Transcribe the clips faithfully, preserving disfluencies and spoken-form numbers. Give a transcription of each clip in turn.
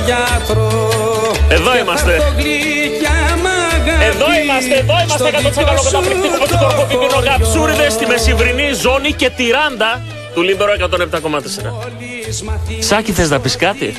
Εδώ είμαστε. Εδώ είμαστε, εδώ είμαστε εκατό τοις εκατό καταπληκτικού με του κορκοπηπίνο γαψούριδες στη μεσημβρινή ζώνη και τη ράντα του Λίμπερο εκατόν επτά κόμμα τέσσερα. Σάκη, θες να πεις κάτι?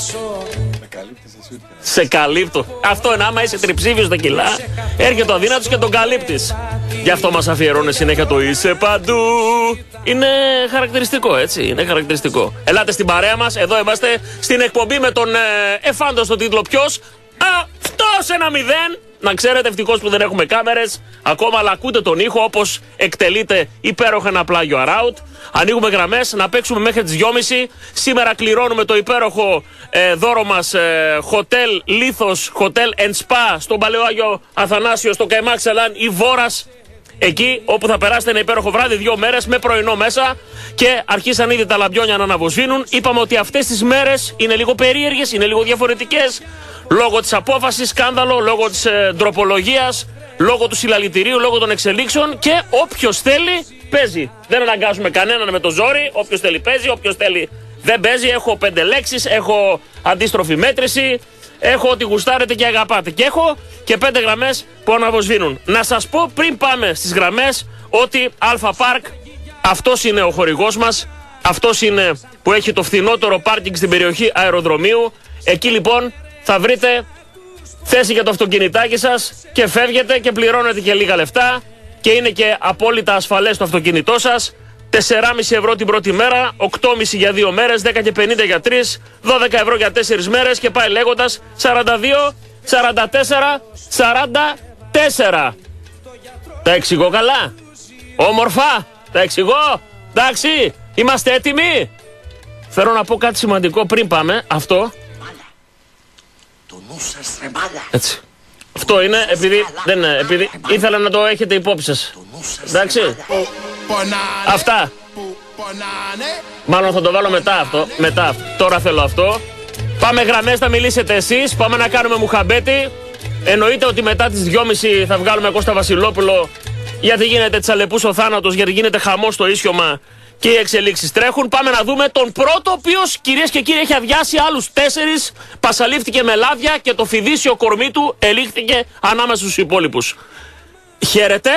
Σε καλύπτω. Αυτό είναι, άμα είσαι τριψήφιος στα κιλά, έρχεται ο αδύνατος και τον καλύπτεις. Γι' αυτό μας αφιερώνει συνέχεια το είσαι παντού. Είναι χαρακτηριστικό, έτσι. Είναι χαρακτηριστικό. Ελάτε στην παρέα μας. Εδώ είμαστε στην εκπομπή με τον ε, εφάντο στο τίτλο Ποιος. Αυτός ένα μηδέν. Να ξέρετε, ευτυχώς που δεν έχουμε κάμερες ακόμα, αλλά ακούτε τον ήχο όπως εκτελείται υπέροχα ένα πλάγιο around. Ανοίγουμε γραμμές να παίξουμε μέχρι τις δυόμιση. Σήμερα κληρώνουμε το υπέροχο ε, δώρο μας ε, Hotel Lithos Hotel and Spa στον Παλαιό Άγιο Αθανάσιο, στο Καϊμάξ Σαλάν ή Βόρας. Εκεί όπου θα περάσετε ένα υπέροχο βράδυ, δύο μέρες με πρωινό μέσα και αρχίσαν ήδη τα λαμπιόνια να αναβοσβήνουν. Είπαμε ότι αυτές τις μέρες είναι λίγο περίεργες, είναι λίγο διαφορετικές. Λόγω της απόφασης, σκάνδαλο, λόγω της ε, ντροπολογίας, λόγω του συλλαλητηρίου, λόγω των εξελίξεων και όποιος θέλει παίζει. Δεν αναγκάζουμε κανέναν με το ζόρι, όποιος θέλει παίζει, όποιος θέλει δεν παίζει. Έχω πέντε λέξεις, έχω αντίστροφη μέτρηση, έχω ότι γουστάρετε και αγαπάτε και έχω και πέντε γραμμές που αναβοσβήνουν. Να σας πω πριν πάμε στις γραμμές ότι Alpha Park, αυτός είναι ο χορηγός μας, αυτός είναι που έχει το φθηνότερο πάρκινγκ στην περιοχή αεροδρομίου. Εκεί λοιπόν θα βρείτε θέση για το αυτοκινητάκι σας και φεύγετε και πληρώνετε και λίγα λεφτά και είναι και απόλυτα ασφαλές το αυτοκίνητό σας. τέσσερα κόμμα πέντε ευρώ την πρώτη μέρα, οκτώ κόμμα πέντε για δύο μέρες, δέκα και πενήντα για τρεις, δώδεκα ευρώ για τέσσερις μέρες και πάει λέγοντας. Σαράντα δύο, σαράντα τέσσερα, σαράντα τέσσερα. Τα εξηγώ καλά? Όμορφα? Τα εξηγώ? Εντάξει, είμαστε έτοιμοι? Θέλω να πω κάτι σημαντικό πριν πάμε. Αυτό έτσι. Αυτό είναι επειδή, δεν είναι, επειδή ήθελα να το έχετε υπόψη σας. Εντάξει. Αυτά. Μάλλον θα το βάλω μετά αυτό. Μετά. Τώρα θέλω αυτό. Πάμε γραμμές, θα μιλήσετε εσείς. Πάμε να κάνουμε μουχαμπέτη. Εννοείται ότι μετά τις δυόμιση θα βγάλουμε Κώστα Βασιλόπουλο, γιατί γίνεται τσαλεπούς ο θάνατος, γιατί γίνεται χαμός στο ίσιωμα και οι εξελίξεις τρέχουν. Πάμε να δούμε τον πρώτο, ο οποίος, κυρίες και κύριοι, έχει αδειάσει άλλους τέσσερις, πασαλήφθηκε με λάδια και το φιδίσιο κορμί του ελήχθηκε ανάμεσα στους υπόλοιπους. Χαίρετε.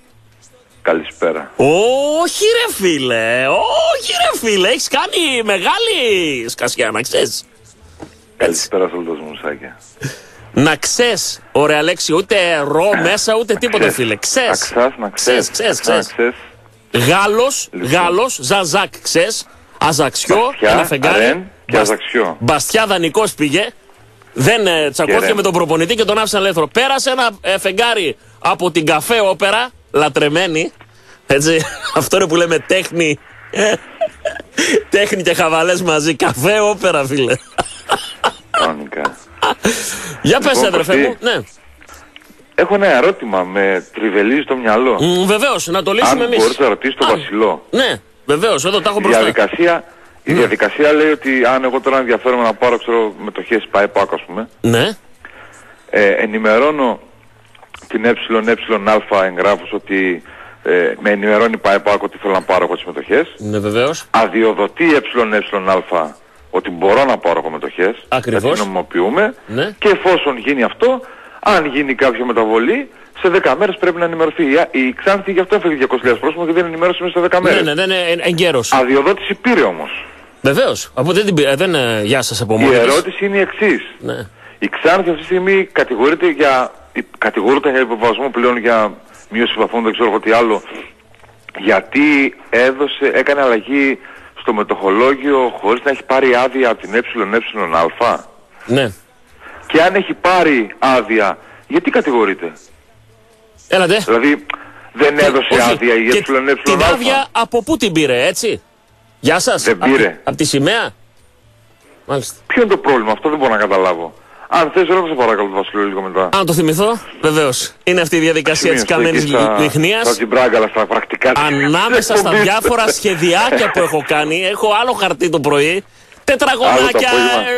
Καλησπέρα. Όχι ρε φίλε, όχι ρε φίλε, έχεις κάνει μεγάλη σκασιά, να ξέρεις. Καλησπέρα σε όλο το Μουσάκια. Να ξέρεις, ωραία λέξη, ούτε ρο μέσα ούτε τίποτα φίλε. Ξέρεις, να ξέρεις, ξέρεις, ξέρεις. Γάλλος, Γάλλος, Ζαζάκ, ξέρεις, Αζαξιό, Μπαστιά, ένα φεγγάρι. Αρέν και Αζαξιό. Μπαστιά δανεικός πήγε. Δεν ε, τσακώθηκε με τον προπονητή και τον άφησαν ελεύθερο. Πέρασε ένα ε, φεγγάρι από την καφέ όπερα, λατρεμένη. Έτσι, αυτό είναι που λέμε τέχνη. Τέχνη και χαβαλές μαζί. Καφέ όπερα, φίλε. Κανονικά. Για πες, λοιπόν, αδερφέ μου. Ναι. Έχω ένα ερώτημα, με τριβελίζει το μυαλό. Mm, βεβαίως, να το λύσουμε εμείς. Αν μπορείς να ρωτήσεις τον Βασιλό. Ναι, βεβαίως, εδώ τα έχω η μπροστά. Διαδικασία, η mm. διαδικασία λέει ότι αν εγώ τώρα ενδιαφέρομαι να πάρω, ξέρω, μετοχές ΠΑΕΠΑΚ, ας πούμε. Ναι. Ε, ενημερώνω την ΕΕΑ εγγράφους ότι ε, με ενημερώνει η ΠΑΕΠΑΚ ότι θέλω να πάρω εγώ τις μετοχές. Ναι, βεβαίως. Αδειοδοτεί ΕΕΑ ότι μπορώ να πάρω εγώ μετοχές. Ακριβώς. Να την νομιμοποιούμε. Ναι. Και εφόσον γίνει αυτό, αν γίνει κάποια μεταβολή, σε δέκα μέρες πρέπει να ενημερωθεί. Η Ξάνθη γι' αυτό έφεγε διακόσιες χιλιάδες πρόσωπα και δεν ενημέρωσε μέσα σε δέκα μέρες. Ναι, ναι, ναι, ναι, εγκαίρος. Αδειοδότηση πήρε όμως. Βεβαίως. Από δεν την πήρε. Δεν, ε, γεια σας από μόνη Η της. ερώτηση είναι η εξής. Ναι. Η Ξάνθη αυτή τη στιγμή κατηγορείται για, κατηγορείται για υποβασμό πλέον για μείωση βαθμών, δεν ξέρω τι άλλο, γιατί έδωσε, έκανε αλλαγή στο μετοχολόγιο χωρίς να έχει πάρει άδεια από την ΕΕΑ. Ναι. Και αν έχει πάρει άδεια, γιατί κατηγορείται? Έλατε. Δηλαδή δεν και, έδωσε όχι, άδεια η ΕΕΑ. Την άδεια από πού την πήρε, έτσι? Γεια σας. Δεν πήρε. Από τη σημαία. Μάλιστα. Ποιο είναι το πρόβλημα, αυτό δεν μπορώ να καταλάβω. Αν θες ρώτησε παρακαλώ το Βασιλείο λίγο μετά. Αν το θυμηθώ, βεβαίως. Είναι αυτή η διαδικασία της καμένης λιχνίας. Θα την μπράγκαλα στα πρακτικά. Ανάμεσα στα διάφορα σχεδιάκια που έχω κάνει, έχω άλλο χαρτί το πρωί. Τετραγωνάκια,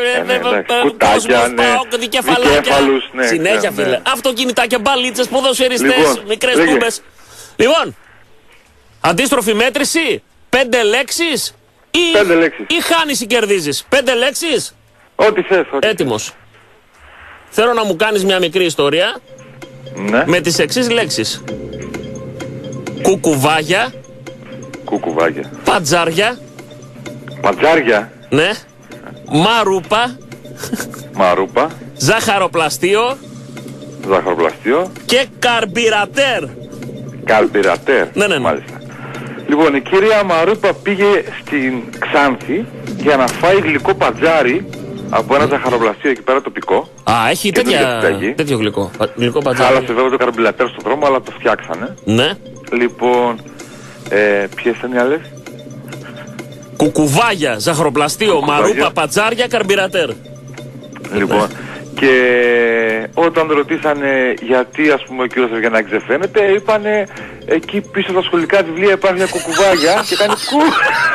κόσμος, πάω, δικεφαλάκια. Συνέχεια φίλε. Αυτοκινητάκια, μπαλίτσες, ποδοσφαιριστές, μικρές τούμπες. Λοιπόν, αντίστροφη μέτρηση, πέντε λέξεις ή, πέντε λέξεις. ή χάνεις ή κερδίζεις? Πέντε λέξεις. Ό,τι θες. Ό,τι Έτοιμος. Θέλω να μου κάνεις μια μικρή ιστορία. Ναι. Με τις εξής λέξεις. Κουκουβάγια. Κουκουβάγια. Πατζάρια. Πατζάρια. Ναι. Μαρούπα. Μαρούπα. Ζάχαροπλαστείο. Ζάχαροπλαστείο. Και καρμπιρατέρ. Καρμπιρατέρ. Ναι, ναι, ναι. Μάλιστα. Λοιπόν, η κυρία Μαρούπα πήγε στην Ξάνθη για να φάει γλυκό πατζάρι από ένα ζαχαροπλαστείο εκεί πέρα τοπικό. Α, έχει τέτοια, τέτοιο γλυκό. Γλυκό πατζάρι. Χάλασε βέβαια το καρμπιρατέρ στον δρόμο, αλλά το φτιάξανε. Ναι. Λοιπόν, ε, ποιες ήταν οι άλλες? Κουκουβάγια, ζαχαροπλαστείο, Κουκουβάγια. μαρούπα, πατζάρια, καρμπιρατέρ. Λοιπόν, και όταν ρωτήσανε γιατί ας πούμε ο κύριος Αυγενάκης δεν φαίνεται, είπανε εκεί πίσω από τα σχολικά βιβλία υπάρχει μια κουκουβάγια και κάνει κου.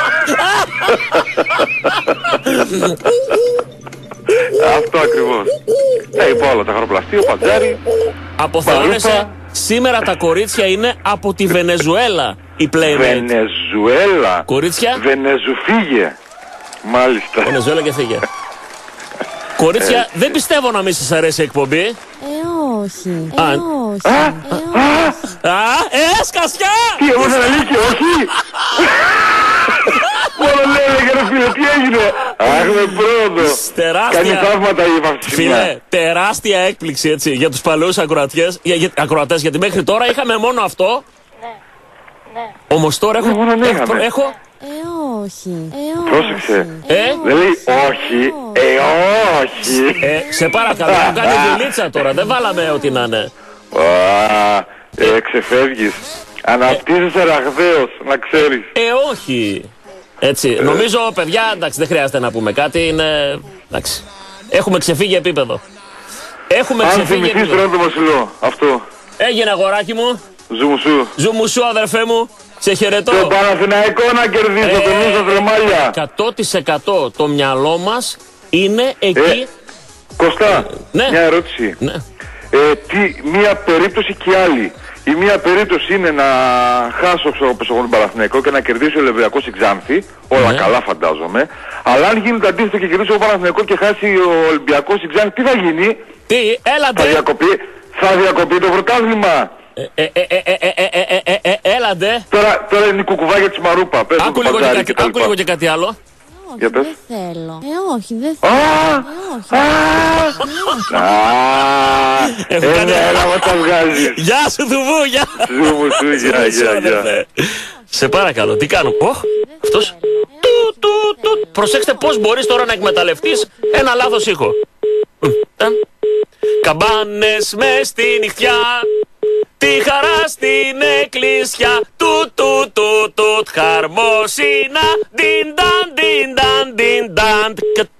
Αυτό ακριβώς. Ε, είπα όλα, τα χαροπλαστείο, πατζάρι. Αποθεώνεσαι, σήμερα τα κορίτσια είναι από τη Βενεζουέλα η Playmate. Βενεζουέλα. Κορίτσια. Βενεζουφίγε. Μάλιστα. Βενεζουέλα και φύγε. Κορίτσια, Έτσι. δεν πιστεύω να μην σας αρέσει η εκπομπή. Ε, όχι. Ε, Α, όχι. Α, Ε, α, Α, ε, σκασιά! τι, εγώ δεν αλήθεια, όχι. Μόνο λέει, ρε φίλε, τι έγινε. Αχ, με πρόοδο. Τεράστια. Κάνει θαύματα η βαφτισιμιά. Φίλε, τεράστια έκπληξη έτσι για τους παλαιούς ακροατές, για, για, ακροατές, γιατί μέχρι τώρα είχαμε μόνο αυτό. Ναι. Ναι. Όμως τώρα έχω, Ναι, μόνο ναι έχω, είχαμε. έχω Ε, όχι. Ε, όχι. Πρόσεξε. Ε? Δεν λέει όχι, ε, όχι. ε, σε παρακαλώ, μου κάνει δουλίτσα τώρα, δεν βάλαμε ό,τι να είναι. Α, ε, ξεφεύγεις. Αναπτύσσεσαι ραγδαίος, να ξέρεις. Ε, όχι. Έτσι, νομίζω, παιδιά, εντάξει, δεν χρειάζεται να πούμε κάτι, είναι, εντάξει. Έχουμε ξεφύγει επίπεδο. Έχουμε Αν ξεφύγει θυμηθείς επίπεδο. τον Βασιλό, αυτό. Έγινε, αγοράκι μου, Ζουμουσού. ζουμουσού, αδερφέ μου, σε χαιρετώ. Το Παναθηναϊκό να κερδίσω, Ε, το νου σας ρεμάλια. εκατό τοις εκατό το μυαλό μας είναι εκεί. Ε, Κωστά, ναι. μια ερώτηση. Ναι. Ε, τι, μία περίπτωση και άλλη. Η μία περίπτωση είναι να χάσω ξέρω, όπως εγώ τον Παναθηναϊκό και να κερδίσει ο Ολυμπιακός η Ξάνθη. Όλα Ναι. καλά φαντάζομαι. Αλλά αν γίνει το αντίθετο και κερδίσει ο Παναθηναϊκό και χάσει ο Ολυμπιακός η Ξάνθη, τι θα γίνει? Τι, Θα έλατε. διακοπεί, θα διακοπεί το πρωτάθλημα. Ε, ε, ε, ε, ε, ε, ε, ε, ε, έλατε. Τώρα, τώρα είναι η κουκουβάγια της Μαρούπα. Πες Άκου το λίγο, και παντζάρι κάτι, και τα άκου λοιπά. λίγο και κάτι άλλο. Όχι, Για πες. δεν θέλω. Ε, όχι, δεν Α, θέλω. Ε, όχι. α, α, Έχω ένα, κάνει- ένα μας τα βγάζεις. Γεια σου, Δουβού, γεια. Ζούμου σου, γεια, γεια, γεια. Σε παρακαλώ, τι κάνω. Οχ, αυτός. Του, του, του. Προσέξτε πώς μπορείς τώρα να εκμεταλλευτείς ένα λάθος ήχο. Ε. Καμπάνες μες στη νυχτιά, τη χαρά στην εκκλησιά. Του, του, του, του, χαρμόσυνα. Din, dan, din, dan, din, dan.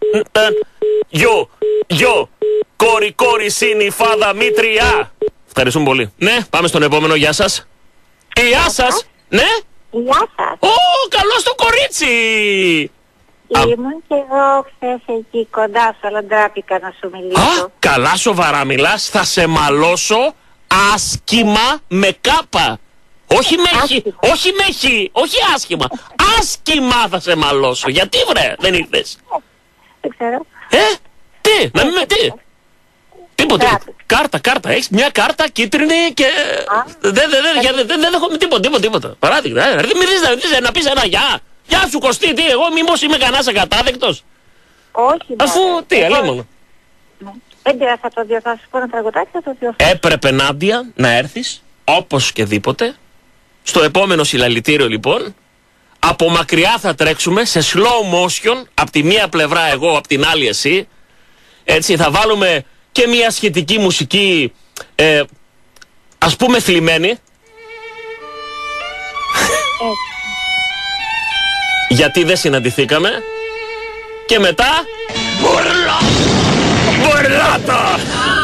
Γιο, γιο, κόρη, κόρη, συνυφάδα, μήτρια. Ευχαριστούμε πολύ. Ναι, πάμε στον επόμενο. Γεια σας. Γεια σας. Ναι. Γεια σας. Ω, καλό στο κορίτσι. Α. Ήμουν και εγώ χθες εκεί κοντά σου, αλλά ντράπηκα να σου Α, μιλήσω. καλά σοβαρά μιλάς. Θα σε μαλώσω άσχημα με κάπα. Όχι με χ, Άσχημα. όχι με χ, όχι άσχημα. Άσχημα θα σε μαλώσω. Γιατί βρε, δεν ήρθες. Δεν ξέρω. Ε, τι, να μην με τι. Τίποτε. Κάρτα. Κάρτα, κάρτα. Έχεις μια κάρτα κίτρινη και δεν δεν δεν δεν δεν δεν έχω τίποτα, τίποτα, τίποτα. Παράδειγμα. ε, Δεν μιλήσεις να μιλήσεις, να πεις ένα γεια. Γεια σου Κωστή, τι, εγώ μήπως είμαι κανένας ακατάδεκτος. Όχι. Αφού, μωρέ. τι, Εγώ- αλίμονο. Ναι. Δεν πειράζει, θα το διορθώσω. Θα σου πω ένα τραγουδάκι, θα το διορθώσω. Έπρεπε, Νάντια, να έρθεις όπως και δίποτε. Στο επόμενο συλλαλητήριο λοιπόν. Από μακριά θα τρέξουμε σε slow motion. Από τη μία πλευρά εγώ, από την άλλη εσύ. Έτσι θα βάλουμε και μια σχετική μουσική, ε, ας πούμε θλιμμένη. Γιατί δεν συναντηθήκαμε. Και μετά Μπουρλα! Μπουρλάτα!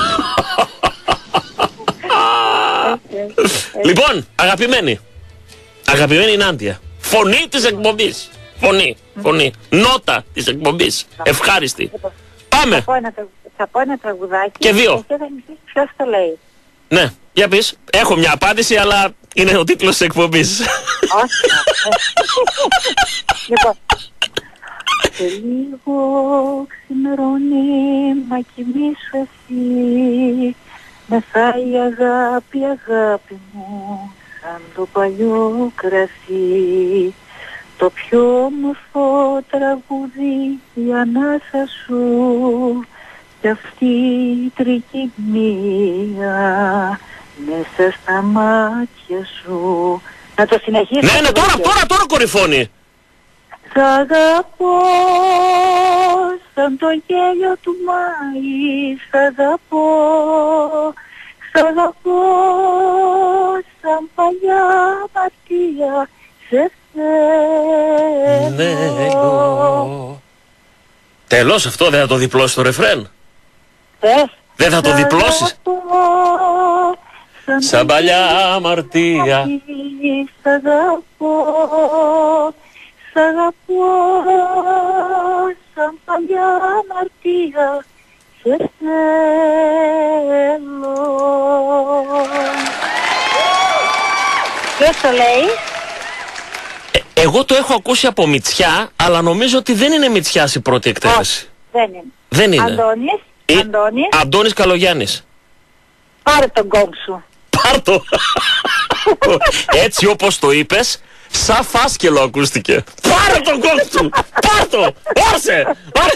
Λοιπόν, αγαπημένη. Αγαπημένη Νάντια. Φωνή της εκπομπής. Φωνή, φωνή. Νότα της εκπομπής. Ευχάριστη. Πάμε. Θα πω ένα, τραγου- θα πω ένα τραγουδάκι. Και δύο. Και θα μου πεις ποιος το λέει. Ναι, για πεις. Έχω μια απάντηση, αλλά είναι ο τίτλος της εκπομπής. Όχι. Λοιπόν. Σε λίγο ξημερώνει, μα κοιμήσου εσύ. Μεθάει η αγάπη, αγάπη μου, σαν το παλιό κρασί. Το πιο όμορφο τραγούδι, η ανάσα σου, κι αυτή η τρικυμία μέσα στα μάτια σου. Να το συνεχίσω. Ναι, ναι, τώρα, τώρα, τώρα κορυφώνει. Σ' αγαπώ σαν το γέλιο του Μάη, σ' αγαπώ, σ' αγαπώ σαν παλιά αμαρτία, σε θέλω. Τέλος, αυτό δεν θα το διπλώσει το ρεφρέν. Θες? Δεν θα το διπλώσεις. Σαν παλιά αμαρτία. Σ' αγαπώ, σ' αγαπώ σαν παλιά αμαρτία, σε θέλω. Ποιος το λέει? Ε, εγώ το έχω ακούσει από Μητσιά, αλλά νομίζω ότι δεν είναι Μητσιάς η πρώτη εκτέλεση. Δεν είναι. Δεν είναι. Αντώνης, Ε, Αντώνης, Αντώνης Καλογιάννης. πάρε τον κόμp σου. Πάρ' το. Έτσι όπως το είπες, σαν φάσκελο ακούστηκε. Πάρε τον κόμp σου. Πάρ' το. Όρσε. Πάρε.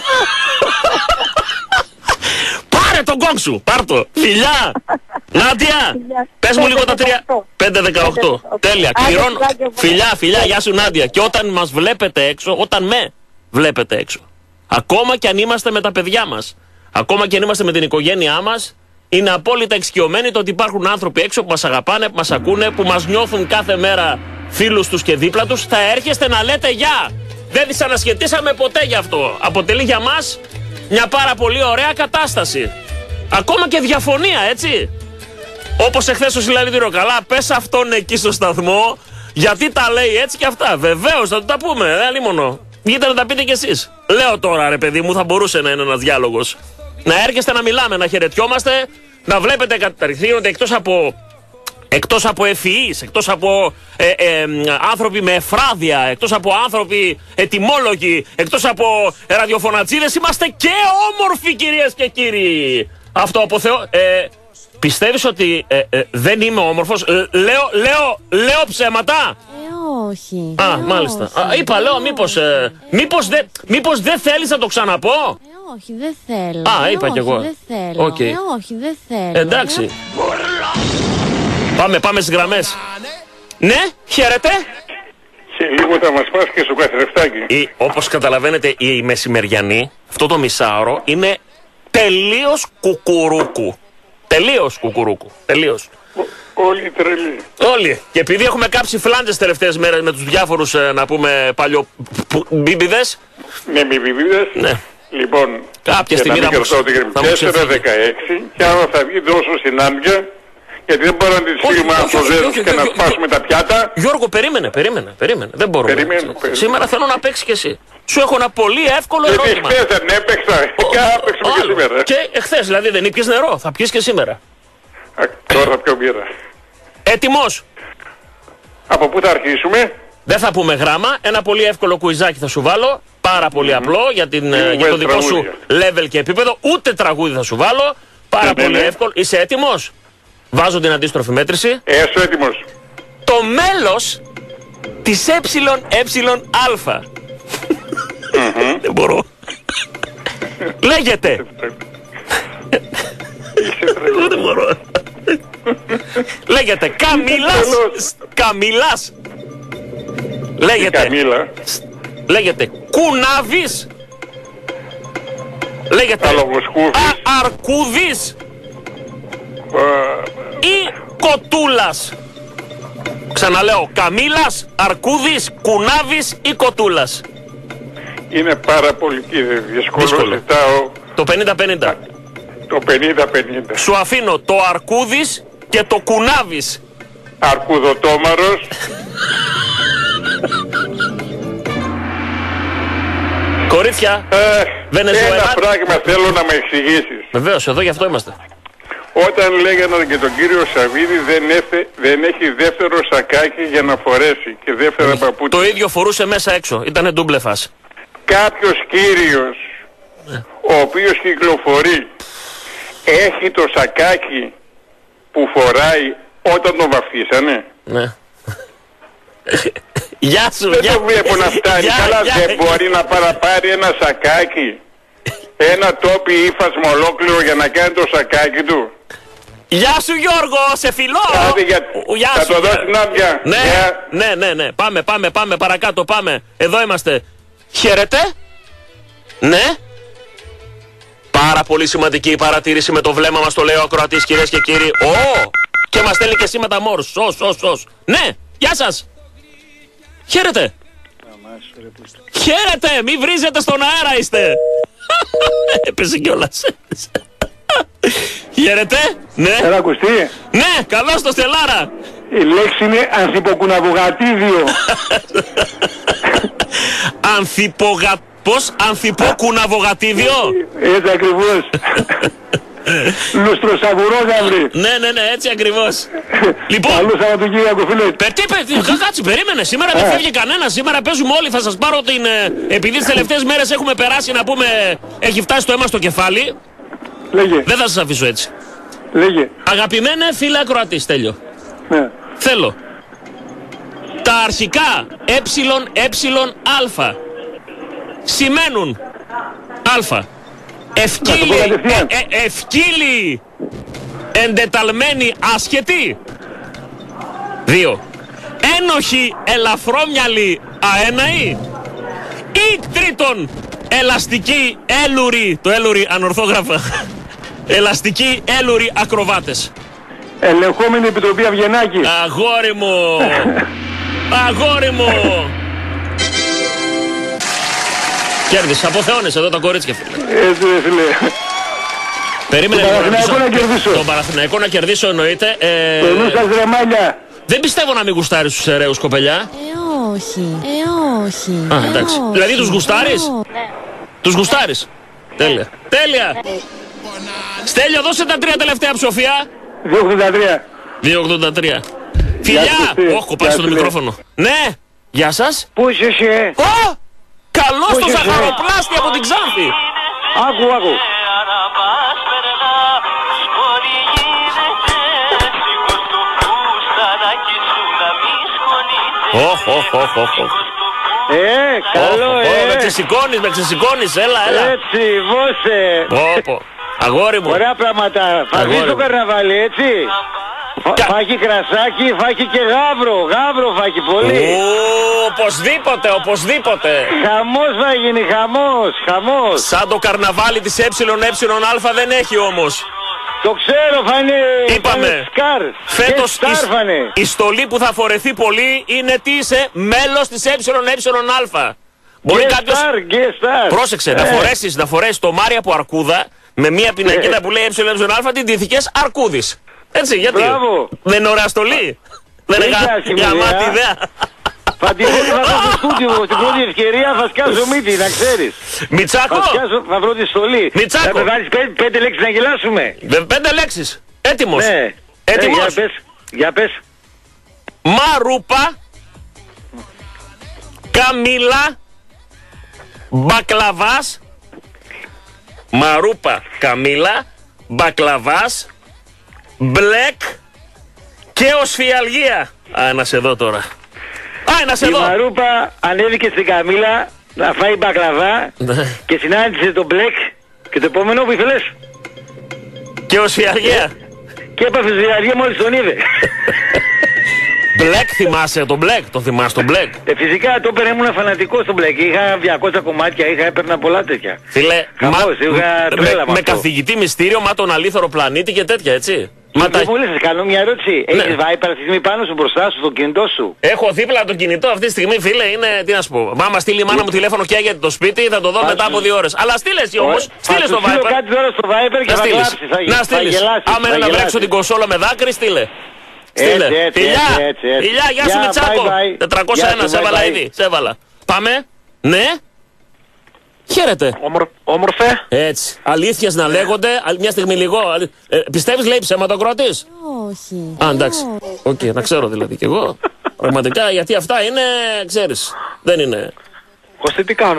Πάρε τον κόμp σου. Πάρ' το. Φιλιά. Νάντια. Πες μου λίγο τα τρία. πέντε δεκαοκτώ. Τέλεια. Κληρώνω. Φιλιά, φιλιά. Γεια σου Νάντια. Και όταν μας βλέπετε έξω, όταν με βλέπετε έξω, ακόμα και αν είμαστε με τα παιδιά μας, ακόμα και αν είμαστε με την οικογένειά μας, είναι απόλυτα εξοικειωμένοι το ότι υπάρχουν άνθρωποι έξω που μας αγαπάνε, που μας ακούνε, που μας νιώθουν κάθε μέρα φίλους τους και δίπλα τους. Θα έρχεστε να λέτε γεια. Δεν δυσανασχετήσαμε ποτέ γι' αυτό. Αποτελεί για μας μια πάρα πολύ ωραία κατάσταση. Ακόμα και διαφωνία, έτσι. Όπως εχθές ο συλλαλητήριο. Καλά, πες αυτόν εκεί στο σταθμό, γιατί τα λέει έτσι και αυτά. Βεβαίως θα του τα πούμε, δεν αλίμονο. Βγείτε να τα πείτε κι εσείς. Λέω τώρα, ρε παιδί μου, θα μπορούσε να είναι ένας διάλογος. Να έρχεστε να μιλάμε, να χαιρετιόμαστε, να βλέπετε καταρριχθήνονται εκτός από, εκτός από ευφυείς, εκτός από ε, ε, άνθρωποι με εφράδια, εκτός από άνθρωποι ετοιμόλογοι, εκτός από ε, ραδιοφωνατσίδες, είμαστε και όμορφοι, κυρίες και κύριοι. Αυτό από Θεό. Ε, πιστεύεις ότι ε, ε, δεν είμαι όμορφος? Ε, λέω, λέω, λέω ψέματα. Ε, όχι. Α, ε, μάλιστα. όχι. Α, είπα, λέω, Ε, μήπως, όχι. ε, μήπως, δε, μήπως δεν θέλεις να το ξαναπώ. Ε, όχι, δεν θέλω. Α, Ε, είπα όχι, κι εγώ. Δεν θέλω. Οκ. Ε, όχι, δεν θέλω. Εντάξει. Ε, Πάμε, πάμε στις γραμμές. Ναι, χαίρετε. Σε λίγο θα μας πας και στο καθρεφτάκι. Η, όπως καταλαβαίνετε, η μεσημεριανή, αυτό το μισάωρο, είναι τελείως κουκουρούκου. Τελείως κουκουρούκου. Τελείως. Όλοι τρελοί. Όλοι. Και επειδή έχουμε κάψει φλάντζες τελευταίες μέρες με τους διάφορους, ε, να πούμε, παλιομπίμπιδες. Ναι, μη βιβλίδες. Ναι. Λοιπόν, Κάποια στιγμή να θα μην μου- κρατάω την θα μου τέσσερα ξεφύγει. δεκαέξι και άμα θα βγει δώσω στην Άντια, γιατί δεν μπορώ να τη Όχι, στείλουμε όχι, όχι, ανθοζέρους όχι, και όχι, να όχι, σπάσουμε τα πιάτα. Γιώργο, περίμενε, περίμενε, περίμενε. Δεν μπορούμε. Περιμένω, έτσι. περιμένω. Σήμερα θέλω να παίξεις κι εσύ. Σου έχω ένα πολύ εύκολο Γιατί ερώτημα. χθες δεν έπαιξα και έπαιξαμε και Άλλο. σήμερα. Και εχθές, δηλαδή δεν ήπιες νερό. Θα πιεις και σήμερα. Α, Τώρα θα πιω μπύρα. Έτοιμος. Από πού θα αρχίσουμε? Δεν θα πούμε γράμμα. Ένα πολύ εύκολο κουιζάκι θα σου βάλω. Πάρα πολύ απλό για, την, ε, για το βάζεις δικό σου τραγούδια. level και επίπεδο. Ούτε τραγούδι θα σου βάλω. Πάρα Ναι, ναι, πολύ ναι. εύκολο. Είσαι έτοιμος? Βάζω την αντίστροφη μέτρηση. Έσω έτοιμος. Το μέλος της ε ε α. Δεν μπορώ. Λέγεται. Είσαι τρελός. Δεν μπορώ. Λέγεται Καμίλας. Καμίλας. Λέγεται. Καμίλα. Λέγεται Κουνάβης. Λέγεται Αλογοσκούφης. Α, Αρκούδης ή Κοτούλας. Ξαναλέω, Καμίλας, Αρκούδης, Κουνάβης ή Κοτούλας. Είναι πάρα πολύ κύριε δύσκολο. Δύσκολο. Ζητάω Το πενήντα πενήντα. το πενήντα πενήντα. Σου αφήνω το Αρκούδης και το Κουνάβης. Αρκουδοτόμαρος. Κορίτσια, Ε, Βενεζουέλα. Ένα πράγμα θέλω να με εξηγήσεις. βεβαίως, εδώ γι' αυτό είμαστε. Όταν λέγανε και τον κύριο Σαββίδη δεν, έθε, δεν έχει δεύτερο σακάκι για να φορέσει και δεύτερα παπούτσια. Το ίδιο φορούσε μέσα έξω. Ήτανε ντούμπλε φάση. κάποιος κύριος ο οποίος κυκλοφορεί έχει το σακάκι που φοράει όταν τον βαφτίσανε? Ναι. Γεια σου, Δεν γεια, το βλέπω να φτάνει. γεια, Καλά γεια. δεν μπορεί να παραπάρει ένα σακάκι, ένα τόπι ύφασμα ολόκληρο για να κάνει το σακάκι του? Γεια σου Γιώργο, σε φιλώ. Άντε, για... Ο, γεια θα σου, το γεια. δώσει την άδεια. Ναι, Γεια. ναι, ναι, ναι. Πάμε, πάμε, πάμε παρακάτω, πάμε. Εδώ είμαστε. Χαίρετε. Ναι. Πάρα πολύ σημαντική η παρατήρηση με το βλέμμα μας, το λέει ο ακροατής, κυρίες και κύριοι. Ω! Και μας στέλνει και εσύ με τα μόρς. Σως, σως, σως. Ναι, γεια σας. Χαίρετε. Χαίρετε, μη βρίζετε στον αέρα είστε. Έπεσε κιόλας. Χαίρετε. Ναι. Έλα ακουστεί. Ναι, καλώς το Στελάρα. Η λέξη είναι ανθιποκουναβογατίδιο. Ανθιπογα... Πώς? Ανθιποκουναβογατίδιο. Έτσι ακριβώς. Λουστροσαγουρόγαυρη. Ναι, ναι, ναι, έτσι ακριβώς. Λοιπόν, Καλό Σαββατοκύριακο, φίλε. πε, τι, πε, τι, κάτσε, περίμενε. Σήμερα δεν φεύγει κανένα. Σήμερα παίζουμε όλοι. Θα σας πάρω την. ε, Επειδή τις τελευταίες μέρες έχουμε περάσει να πούμε. Έχει φτάσει το αίμα στο κεφάλι. Λέγε, Δεν θα σας αφήσω έτσι. λέγε. Αγαπημένε φίλε ακροατή, Στέλιο. Ναι. Θέλω τα αρχικά ε, ε, α σημαίνουν α. Ευκύλοι, Να το πω κατευθείαν. ε, ε, ευκύλοι εντεταλμένοι άσχετοι. Δύο. Ένοχοι ελαφρόμυαλοι αέναοι. Ή τρίτον, ελαστικοί έλουροι, το έλουροι ανορθόγραφα, ελαστικοί έλουροι ακροβάτες. Ελεγχόμενη Επιτροπή Αυγενάκη. Αγόρι μου! Αγόρι μου! Κέρδισες, αποθεώνεσαι εδώ τα κορίτσια, φίλε. Έτσι, ρε φίλε. Περίμενε Το λίγο Παναθηναϊκό να κερδίσω. Το Παναθηναϊκό να κερδίσω εννοείται. Ε, Το νου σας ρε μάλια. δεν πιστεύω να μην γουστάρεις τους αιρέους, κοπελιά. Ε, όχι. Ε, όχι. Α, Ε, εντάξει. όχι. Δηλαδή τους γουστάρεις? Ε, όχι. Τους γουστάρεις. Τέλεια. Τέλεια. Στέλιο, δώσε τα τρία τελευταία ψοφία. δύο ογδόντα τρία. δύο ογδόντα τρία. Γεια Φιλιά! σου, Στeve. Όχι, κοπάς Γεια στο σου, μικρόφωνο. Ναι! Γεια σας! Πού είσαι εσύ? Ω! Καλώς το Πού είσαι, ζαχαροπλάστη από την Ξάνθη! Άκου, άκου. Οχ, οχ, οχ, οχ. Ε, καλό, Ω, Με ε. ξεσηκώνεις, με ξεσηκώνεις, έλα, έλα. Έτσι, βόσε. Πω, πω. Αγόρι μου. Ωραία πράγματα. Θα δεις Αγόρι το μου. καρναβάλι, έτσι. Φα- Κα- Φάκι κρασάκι, φάκι και γάβρο. Γάβρο φάκι πολύ. Ου, οπωσδήποτε, οπωσδήποτε. Χαμός θα γίνει, χαμός, χαμός. Σαν το καρναβάλι της ΕΕΑ δεν έχει όμως. Το ξέρω, φάνε. Είπαμε. φάνε Σκάρ. Φέτος Και στάρ η, φάνε. η στολή που θα φορεθεί πολύ είναι τι είσαι μέλος της ΕΕΑ. Μπορεί Και κάποιος... στάρ, και στάρ. Πρόσεξε, να Ε, φορέσεις, να φορέσεις το Μάρια από Αρκούδα με μια πινακίδα Ε. που λέει ΕΕΑ την ντύθηκες Αρκούδης. Έτσι, γιατί. Μπράβο. Δεν είναι ωραία στολή. Δεν είναι Δεν γα- άσχημη γαμάτη ιδέα. ιδέα. Φαντιχόμουν θα στο στούντιο, στην πρώτη ευκαιρία θα σκάσω μύτη, να ξέρεις. Μιτσάκο, Θα σκάσω, θα βρω τη στολή. Μιτσάκο. Θα με βάλεις πέ- πέντε λέξεις να γελάσουμε. δε- πέντε λέξεις. Έτοιμος. Ναι. Έτοιμος. Ε, για πες, για πες. Μαρούπα, Καμίλα, Μπακλαβάς. Μαρούπα, Καμίλα, Μπακλαβάς, Μπλεκ και Οσφιαλγία. Α, ένας εδώ τώρα. Α, ένας Η εδώ. Μαρούπα ανέβηκε στην Καμίλα να φάει μπακλαβά Ναι. και συνάντησε τον Μπλεκ και το επόμενο που ήθελες. Και Οσφιαλγία. Και έπαθε στη διαρκεία μόλις τον είδε. Μπλεκ θυμάσαι, τον Μπλεκ, τον θυμάσαι τον Μπλεκ. Ε, φυσικά το έπαιρνα, ήμουν φανατικός στον Μπλεκ. Είχα διακόσια κομμάτια, είχα έπαιρνα πολλά τέτοια. Φίλε, Χαμός, μα- είχα τρέλα με, με με αυτό. καθηγητή μυστήριο, μα τον αλήθωρο πλανήτη και τέτοια, έτσι. Μα τα... Δεν μου λες, κάνω μια ερώτηση. Ναι. Έχεις Viper αυτή τη στιγμή πάνω σου μπροστά σου, στο κινητό σου. Έχω δίπλα το κινητό αυτή τη στιγμή, φίλε, είναι. Τι να σου πω. Μα άμα στείλει η μάνα μου τηλέφωνο και έγινε το σπίτι, θα το δω μετά από δύο ώρες. Αλλά στείλε εσύ όμως, Ωραία. στείλε Θα στο σου στείλω Viper. κάτι τώρα στο Viper και Να θα στείλεις. γράψεις. Θα, Να θα στείλεις. γελάσεις. Άμα είναι θα να βρέξω γελάσεις. την κονσόλα με δάκρυ, στείλε. Στείλε. Έτσι, έτσι, Φιλιά, έτσι, έτσι, έτσι. φιλιά, γεια σου Γεια, Μιτσάκο. bye, bye. τετρακόσια ένα, Γεια σου, σε έβαλα bye, bye. ήδη. Σε έβαλα. Πάμε. Ναι. Χαίρετε. Όμορφε. Έτσι. Αλήθειες να λέγονται. Α, μια στιγμή λίγο. Ε, πιστεύεις λέει ψέματα ο Κροατής? Όχι. Α, εντάξει. Οκ, να ξέρω δηλαδή κι εγώ. Πραγματικά, γιατί αυτά είναι, ξέρεις, δεν είναι. Κωστή, τι κάνουμε?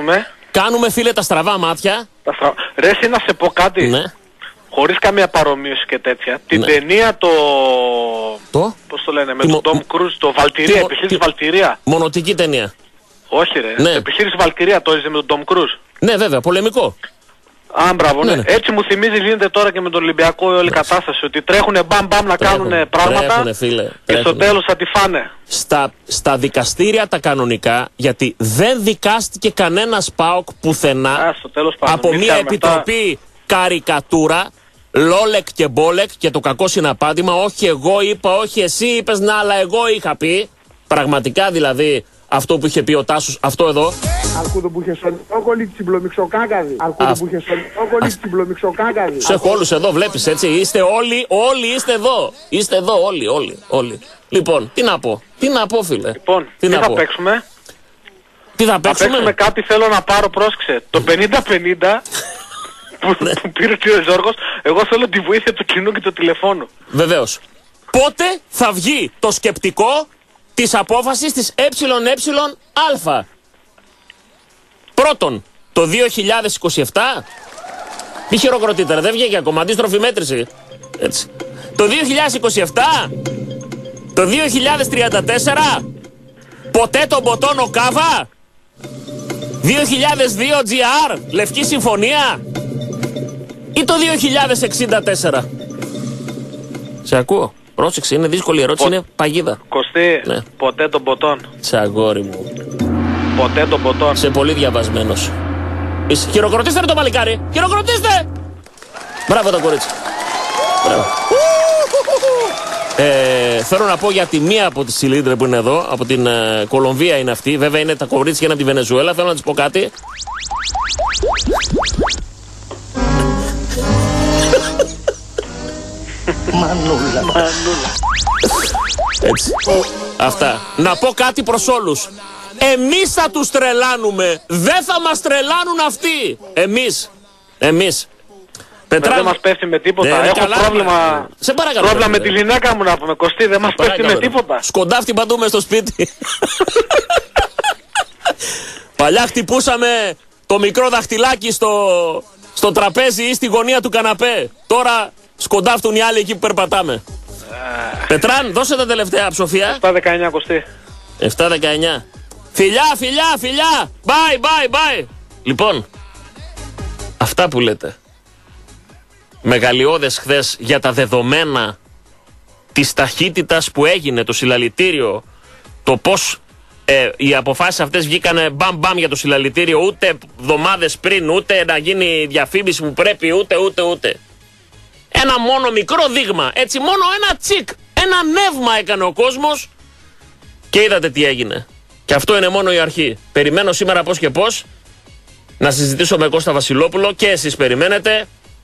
Κάνουμε, φίλε, τα στραβά μάτια. Τα στρα... Ρε, εσύ να σε πω κάτι. Ναι. Χωρίς καμία παρομοίωση και τέτοια. Την Ναι. ταινία το... Το? Πώς το λένε, με Τι τον μο- Tom Cruise, το Βαλτυρία, τι μο- επιχείρηση τι- Βαλτυρία. Μονοτική ταινία. Όχι ρε, Ναι. επιχείρηση Βαλτυρία το έζησε με τον Tom Cruise. Ναι, βέβαια, πολεμικό. Α, μπράβο, ναι. Ναι, ναι. Έτσι μου θυμίζει γίνεται τώρα και με τον Ολυμπιακό η όλη κατάσταση. Ότι τρέχουνε μπαμ μπαμ να Τρέχουνε, κάνουν πράγματα τρέχουνε, φίλε, και στο τρέχουνε. τέλος θα τη φάνε. Στα, στα δικαστήρια τα κανονικά, γιατί δεν δικάστηκε κανένας ΠΑΟΚ πουθενά Α, στο τέλος πάντων. από Μην μια πιάνουμε επιτροπή καρικατούρα, Λόλεκ και Μπόλεκ και το κακό συναπάντημα. Όχι εγώ είπα, όχι εσύ είπες, να, αλλά εγώ είχα πει. Πραγματικά δηλαδή αυτό που είχε πει ο Τάσος, αυτό εδώ. Αρκούδο που είχε στον όκολη τσιμπλομιξοκάκαδη. Αρκούδο που είχε στον όκολη τσιμπλομιξοκάκαδη. Τους έχω όλους εδώ, βλέπεις έτσι. Είστε όλοι, όλοι είστε εδώ. Είστε εδώ όλοι, όλοι, όλοι. Λοιπόν, τι να πω, τι να πω, φίλε. Λοιπόν, τι τι να θα πω. παίξουμε. Τι θα Θα παίξουμε. παίξουμε κάτι, θέλω να πάρω, πρόσεξε. Το πενήντα πενήντα που, που πήρε ο κύριος Γιώργος, εγώ θέλω τη βοήθεια του κοινού και του τηλεφώνου. Βεβαίως. Πότε θα βγει το σκεπτικό της απόφασης της ΕΕΑ. Πρώτον, το δύο χιλιάδες είκοσι επτά. Μη χειροκροτείτε, ρε, δεν βγήκε ακόμα. Αντίστροφη μέτρηση. Έτσι. Το δύο χιλιάδες είκοσι επτά. Το δύο χιλιάδες τριάντα τέσσερα. Ποτέ τον Μποτόνο Κάβα. δύο χιλιάδες δύο τζι αρ. Λευκή Συμφωνία. Ή το δύο χιλιάδες εξήντα τέσσερα. Σε ακούω. Πρόσεξε, είναι δύσκολη ερώτηση, Πο- είναι παγίδα. Κωστή, Ναι. ποτέ τον ποτόν. Σε αγόρι μου. Ποτέ τον ποτόν. Σε πολύ διαβασμένος. Είσαι- Χειροκροτήστε ρε το παλικάρι. Χειροκροτήστε. Μπράβο το κορίτσι. Μπράβο. Ε, θέλω να πω για τη μία από τις Σιλίντρε που είναι εδώ, από την ε, Κολομβία είναι αυτή. Βέβαια είναι τα κορίτσια είναι από τη Βενεζουέλα. Θέλω να της πω κάτι. Μανούλα. Έτσι. Αυτά. Να πω κάτι προς όλους. Εμείς θα τους τρελάνουμε. Δεν θα μας τρελάνουν αυτοί. Εμείς. Εμείς. Πετρά... Δεν μας πέφτει με τίποτα. Ναι, είναι Έχω καλά, πρόβλημα, σε παρακαλώ, πρόβλημα με ρε. τη γυναίκα μου να πούμε. Κωστή, δεν μας πέφτει με τίποτα. Σκοντάφτη παντού μες στο σπίτι. Παλιά χτυπούσαμε το μικρό δαχτυλάκι στο, στο τραπέζι ή στη γωνία του καναπέ. Τώρα σκοντάφτουν οι άλλοι εκεί που περπατάμε. Πετράν, δώσε τα τελευταία ψοφία. επτά δεκαεννιά Κωστή. επτά δεκαεννιά. Φιλιά, φιλιά, φιλιά. Bye, bye, bye. Λοιπόν, αυτά που λέτε. Μεγαλειώδες χθες για τα δεδομένα της ταχύτητας που έγινε το συλλαλητήριο, το πώς ε, οι αποφάσεις αυτές βγήκανε μπαμ μπαμ για το συλλαλητήριο, ούτε εβδομάδες πριν, ούτε να γίνει διαφήμιση που πρέπει, ούτε ούτε ούτε. Ένα μόνο μικρό δείγμα, έτσι μόνο ένα τσικ, ένα νεύμα έκανε ο κόσμος και είδατε τι έγινε. Και αυτό είναι μόνο η αρχή. Περιμένω σήμερα πώς και πώς να συζητήσω με Κώστα Βασιλόπουλο και εσείς περιμένετε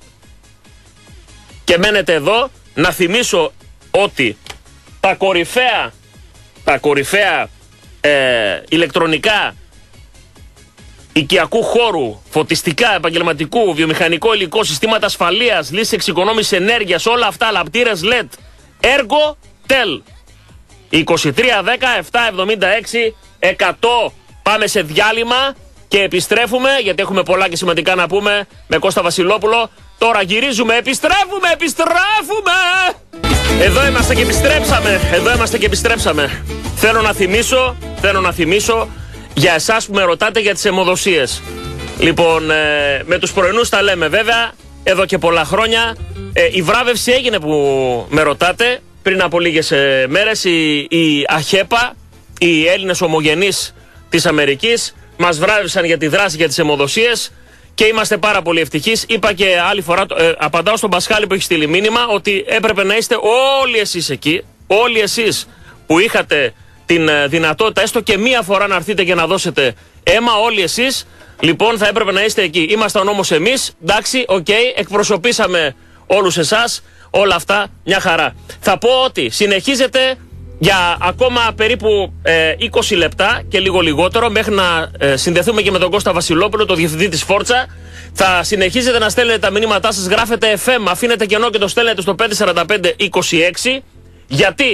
και μένετε εδώ. Να θυμίσω ότι τα κορυφαία, τα κορυφαία ε, ηλεκτρονικά οικιακού χώρου, φωτιστικά, επαγγελματικού, βιομηχανικό υλικό, συστήματα ασφαλείας, λύσεις εξοικονόμησης ενέργειας, όλα αυτά, λαπτήρες ελ ι ντι, Ergo Tel. είκοσι τρία δέκα επτακόσια εβδομήντα έξι εκατό. Πάμε σε διάλειμμα και επιστρέφουμε, γιατί έχουμε πολλά και σημαντικά να πούμε με Κώστα Βασιλόπουλο. Τώρα γυρίζουμε, επιστρέφουμε, επιστρέφουμε! Εδώ είμαστε και επιστρέψαμε, εδώ είμαστε και επιστρέψαμε. Θέλω να θυμίσω, θέλω να θυμίσω για εσάς που με ρωτάτε για τις αιμοδοσίες. Λοιπόν, ε, με τους πρωινούς τα λέμε βέβαια, εδώ και πολλά χρόνια. Ε, η βράβευση έγινε που με ρωτάτε πριν από λίγες ε, μέρες. Η, η ΑΧΕΠΑ, οι Έλληνες ομογενείς της Αμερικής, μας βράβευσαν για τη δράση για τις αιμοδοσίες και είμαστε πάρα πολύ ευτυχείς. Είπα και άλλη φορά, ε, απαντάω στον Πασχάλη που έχει στείλει μήνυμα, ότι έπρεπε να είστε όλοι εσείς εκεί, όλοι εσείς που είχατε την ε, δυνατότητα έστω και μία φορά να έρθετε και να δώσετε αίμα, όλοι εσείς, λοιπόν θα έπρεπε να είστε εκεί. Ήμασταν όμως εμείς, εντάξει, οκ, okay, εκπροσωπήσαμε όλους εσάς, όλα αυτά μια χαρά. Θα πω ότι συνεχίζεται για ακόμα περίπου ε, είκοσι λεπτά και λίγο λιγότερο μέχρι να ε, συνδεθούμε και με τον Κώστα Βασιλόπουλο, το διευθυντή της Φόρτσα. Θα συνεχίζετε να στέλνετε τα μηνύματά σας, γράφετε εφ εμ, αφήνετε κενό και το στέλνετε στο πέντε τέσσερα πέντε είκοσι έξι. Γιατί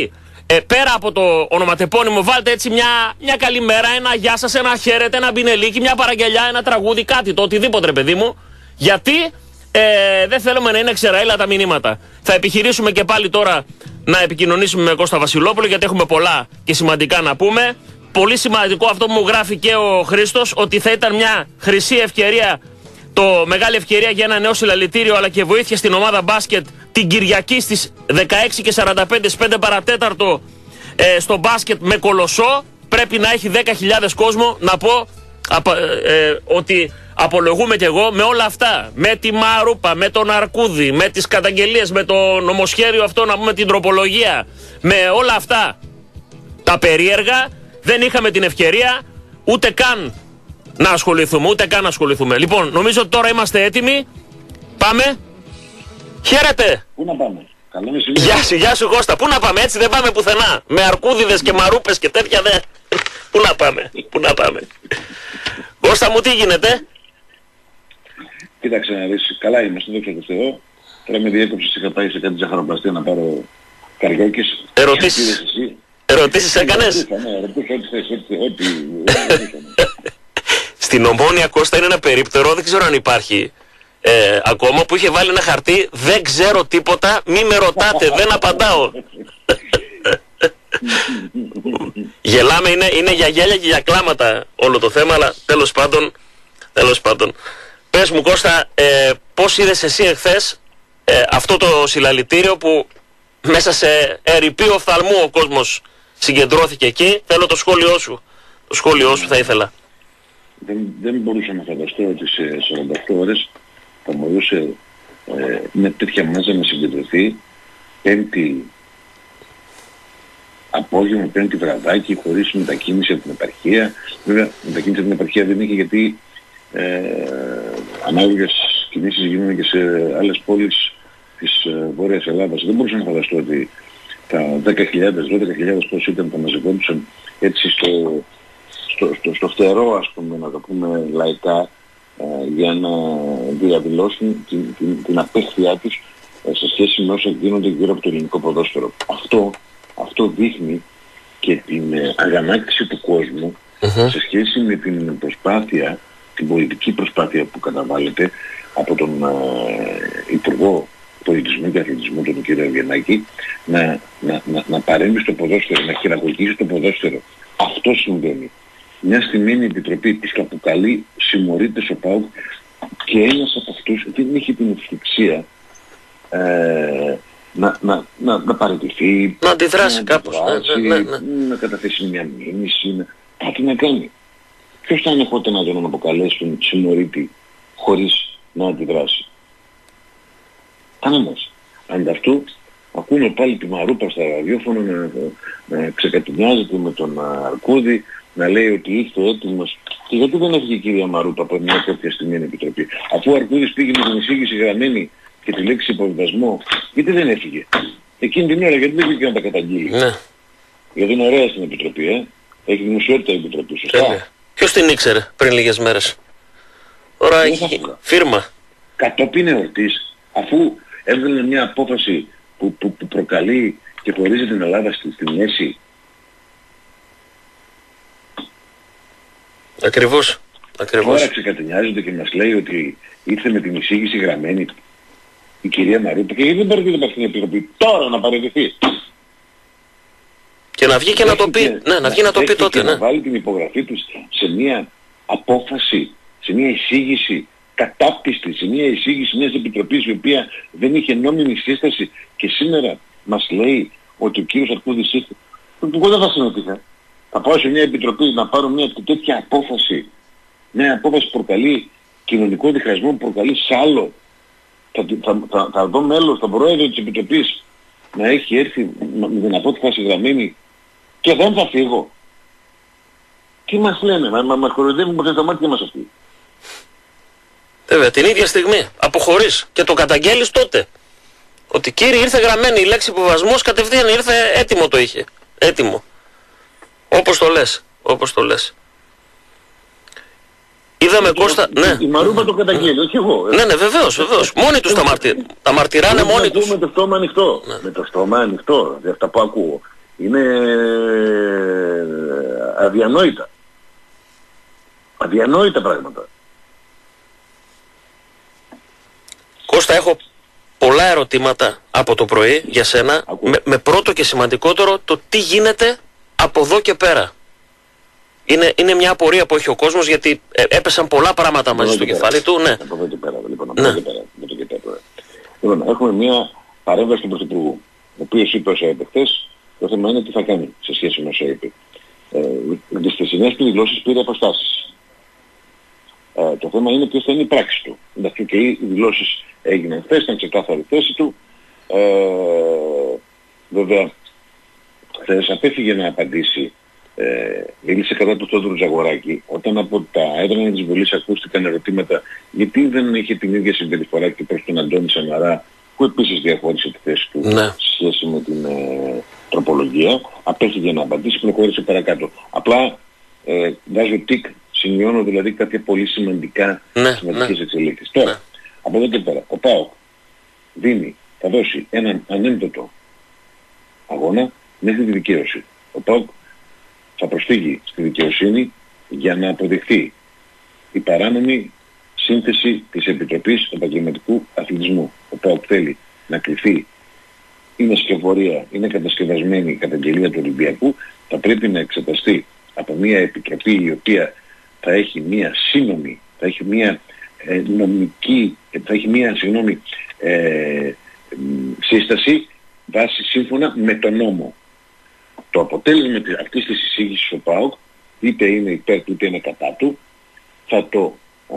ε, πέρα από το ονοματεπώνυμο, βάλτε έτσι μια, μια καλημέρα, ένα γεια σας, ένα χαίρετε, ένα μπινελίκι, μια παραγγελιά, ένα τραγούδι, κάτι, το οτιδήποτε, ρε παιδί μου. Γιατί ε, δεν θέλουμε να είναι ξεραίλα τα μηνύματα. Θα επιχειρήσουμε και πάλι τώρα να επικοινωνήσουμε με Κώστα Βασιλόπουλο, γιατί έχουμε πολλά και σημαντικά να πούμε. Πολύ σημαντικό αυτό που μου γράφει και ο Χρήστος, ότι θα ήταν μια χρυσή ευκαιρία, το μεγάλη ευκαιρία για ένα νέο συλλαλητήριο αλλά και βοήθεια στην ομάδα μπάσκετ την Κυριακή στις δεκαέξι και σαράντα πέντε, στις πέντε παρατέταρτο ε, στο μπάσκετ με Κολοσσό. Πρέπει να έχει δέκα χιλιάδες κόσμο. Να πω απο, ε, ότι απολογούμε κι εγώ με όλα αυτά. Με τη Μαρούπα, με τον Αρκούδη, με τις καταγγελίες, με το νομοσχέδιο αυτό, να πούμε την τροπολογία. Με όλα αυτά τα περίεργα δεν είχαμε την ευκαιρία ούτε καν να ασχοληθούμε, ούτε καν να ασχοληθούμε. Λοιπόν, νομίζω ότι τώρα είμαστε έτοιμοι. Πάμε. Χαίρετε. Πού να πάμε? Καλό μεσημέρι. Γεια σου, γεια σου Κώστα. Πού να πάμε, έτσι δεν πάμε πουθενά. Με αρκούδιδες και μαρούπες και τέτοια δεν. Πού να πάμε, πού να πάμε. Κώστα μου, τι γίνεται? Κοίταξε να δεις, καλά είμαστε, δόξα τω Θεώ. Τώρα με διέκοψες, είχα πάει σε κάτι ζαχαροπλαστεία να πάρω καριόκες. Ερωτήσεις. Ερωτήσεις έκανες? Ναι, ρωτήσα ό,τι θες, ό,τι... Στην Ομόνια, Κώστα, είναι ένα περίπτερο, δεν ξέρω αν υπάρχει ε, ακόμα, που είχε βάλει ένα χαρτί, δεν ξέρω τίποτα, μη με ρωτάτε, δεν απαντάω. Γελάμε, είναι, είναι για γέλια και για κλάματα όλο το θέμα, αλλά τέλος πάντων, τέλος πάντων. Πες μου Κώστα, ε, πώς είδες εσύ εχθές ε, αυτό το συλλαλητήριο που μέσα σε ερειπή οφθαλμού ο κόσμος συγκεντρώθηκε εκεί? Θέλω το σχόλιο σου, το σχόλιο σου θα ήθελα. Δεν, δεν μπορούσα να φανταστώ ότι σε σαράντα οκτώ ώρες θα μπορούσε ε, με τέτοια μάζα να συγκεντρωθεί πέμπτη απόγευμα, πέμπτη βραδάκι, χωρίς μετακίνηση από την επαρχία. Βέβαια, μετακίνηση από την επαρχία δεν είχε, γιατί ε, ανάλογες κινήσεις γίνονται και σε άλλες πόλεις της ε, Βόρειας Ελλάδας. Δεν μπορούσα να φανταστώ ότι τα δέκα χιλιάδες, δώδεκα χιλιάδες πώς ήταν, τα μαζευόντουσαν έτσι στο, στο, στο, στο φτερό, ας πούμε, να το πούμε λαϊκά, ε, για να διαδηλώσουν την, την, την απέχθειά τους ε, σε σχέση με όσα γίνονται γύρω από το ελληνικό ποδόσφαιρο. Αυτό, αυτό δείχνει και την ε, αγανάκτηση του κόσμου uh-huh. σε σχέση με την προσπάθεια, την πολιτική προσπάθεια που καταβάλλεται από τον ε, Υπουργό Πολιτισμού και Αθλητισμού, τον κύριο Ευγενάκη, να, να, να, να παρέμβει στο ποδόσφαιρο, να χειραγωγήσει το ποδόσφαιρο. Αυτό συμβαίνει. Μια στιγμένη επιτροπή της αποκαλεί συμμορίτες ο ΠΑΟΚ και ένας από αυτούς δεν είχε την ευθυξία ε, να, να, να, να παραιτηθεί, να αντιδράσει να κάπως, αντιδράσει, ναι, ναι, ναι. να καταθέσει μια μήνυση, να, κάτι να κάνει. Ποιος θα ανεχόταν να τον αποκαλέσουν συμμορίτη χωρίς να αντιδράσει? Κανένας. Ανταυτού ακούμε πάλι τη Μαρούπα στα ραδιόφωνα να, να ξεκατουνιάζεται με τον Αρκούδη, να λέει ότι είστε έτοιμος. Και γιατί δεν έφυγε η κυρία Μαρούπα από μια κάποια στιγμή επιτροπή? Αφού ο Αρκούδης πήγε με την εισήγηση γραμμένη και τη λέξη υποβιβασμό, γιατί δεν έφυγε? Εκείνη την ώρα γιατί δεν πήγε να τα καταγγείλει? Ναι. Γιατί είναι ωραία στην επιτροπή, ε. Έχει δημοσιότητα η επιτροπή, σωστά. Ε, ποιος την ήξερε πριν λίγες μέρες? Τώρα έχει φίρμα. Κατόπιν εορτής, αφού έβγαλε μια απόφαση που, που, που προκαλεί και χωρίζει την Ελλάδα στη, στη μέση. Ακριβώς. Ακριβώς. Τώρα ξεκατενιάζεται και μας λέει ότι ήρθε με την εισήγηση γραμμένη η κυρία Μαρούπα και γιατί δεν παραιτείται από αυτήν την επιτροπή τώρα να παραιτηθεί? Και να βγει και να το πει, ναι, να βγει να το πει τότε, και ναι. να βάλει την υπογραφή του σε μια απόφαση, σε μια εισήγηση κατάπτυστη, σε μια εισήγηση μιας επιτροπής η οποία δεν είχε νόμιμη σύσταση και σήμερα μας λέει ότι ο κύριος Αρκούδης ήρθε. Εγώ δεν θα συμμετείχα. Θα πάω σε μια επιτροπή να πάρω μια τέτοια απόφαση, μια απόφαση που προκαλεί κοινωνικό διχασμό, που προκαλεί σ' άλλο. Θα, θα, θα, θα δω μέλος, θα πρόεδρο της επιτροπής να έχει έρθει με την απόφαση γραμμένη και δεν θα φύγω. Τι μας λένε, μα, μα, μας κοροϊδεύουν ποτέ τα μάτια μας αυτοί. Βέβαια, την ίδια στιγμή αποχωρείς και το καταγγέλεις τότε. Ότι κύριε ήρθε γραμμένη η λέξη υποβασμός, κατευθείαν ήρθε έτοιμο το είχε. Έτοιμο. Όπως το λες. Όπως το λες. Είδαμε Κώστα, ναι. Η Μαρούπα το καταγγέλει, όχι εγώ. Ναι, ναι, βεβαίως, βεβαίως. Μόνοι τους τα, μαρτι... τα μαρτυράνε μόνοι τους. Με το στόμα ανοιχτό. Ναι. Με το στόμα ανοιχτό, δηλαδή αυτά που ακούω. είναι αδιανόητα. Αδιανόητα πράγματα. Κώστα, έχω πολλά ερωτήματα από το πρωί για σένα, με, με πρώτο και σημαντικότερο το τι γίνεται από εδώ και πέρα. Είναι, είναι μια απορία που έχει ο κόσμος, γιατί ε, έπεσαν πολλά πράγματα μαζί στο κεφάλι του. Ναι. Από εδώ και πέρα, λοιπόν, από εδώ και πέρα, από εδώ και πέρα. Λοιπόν, έχουμε μια παρέμβαση του Πρωθυπουργού, ο οποίος είπε όσα είπε χθες. Το θέμα είναι τι θα κάνει σε σχέση με όσα είπε. Ε, τις θεσινές του δηλώσεις πήρε αποστάσεις. Ε, το θέμα είναι ποιες θα είναι η πράξη του. Εντάξει, και οι δηλώσεις έγιναν χθες, ήταν ξεκάθαρη θέση του. Ε, βέβαια, χθες απέφυγε να απαντήσει. Ε, μίλησε κατά του Θόδωρου Τζαγοράκη, όταν από τα έδρανα της Βουλής ακούστηκαν ερωτήματα γιατί δεν είχε την ίδια συμπεριφορά και προς τον Αντώνη Σαμαρά, που επίσης διαχώρισε τη θέση του ναι. σε σχέση με την ε, τροπολογία, απέφυγε να απαντήσει, προχώρησε παρακάτω. Απλά ε, βάζω τικ, σημειώνω δηλαδή κάποια πολύ σημαντικά ναι, σημαντικές ναι. εξελίξεις. Τώρα, ναι. από εδώ και πέρα, ο ΠΑΟΚ δίνει, θα δώσει έναν ανέμβατο αγώνα μέχρι τη δικαίωση. Ο ΠΑΟΚ θα προσφύγει στη δικαιοσύνη για να αποδειχθεί η παράνομη σύνθεση της Επιτροπής Επαγγελματικού Αθλητισμού. Ο ΠΑΟΚ θέλει να κρυφθεί, είναι σκευωρία, είναι κατασκευασμένη η καταγγελία του Ολυμπιακού, θα πρέπει να εξεταστεί από μια επιτροπή η οποία θα έχει μια σύνομη, θα έχει μια ε, νομική, θα έχει μια συγγνώμη, ε, σύσταση βάση σύμφωνα με τον νόμο. Το αποτέλεσμα αυτής της εισήγησης ο ΠΑΟΚ, είτε είναι υπέρ του είτε είναι κατά του, θα το, α,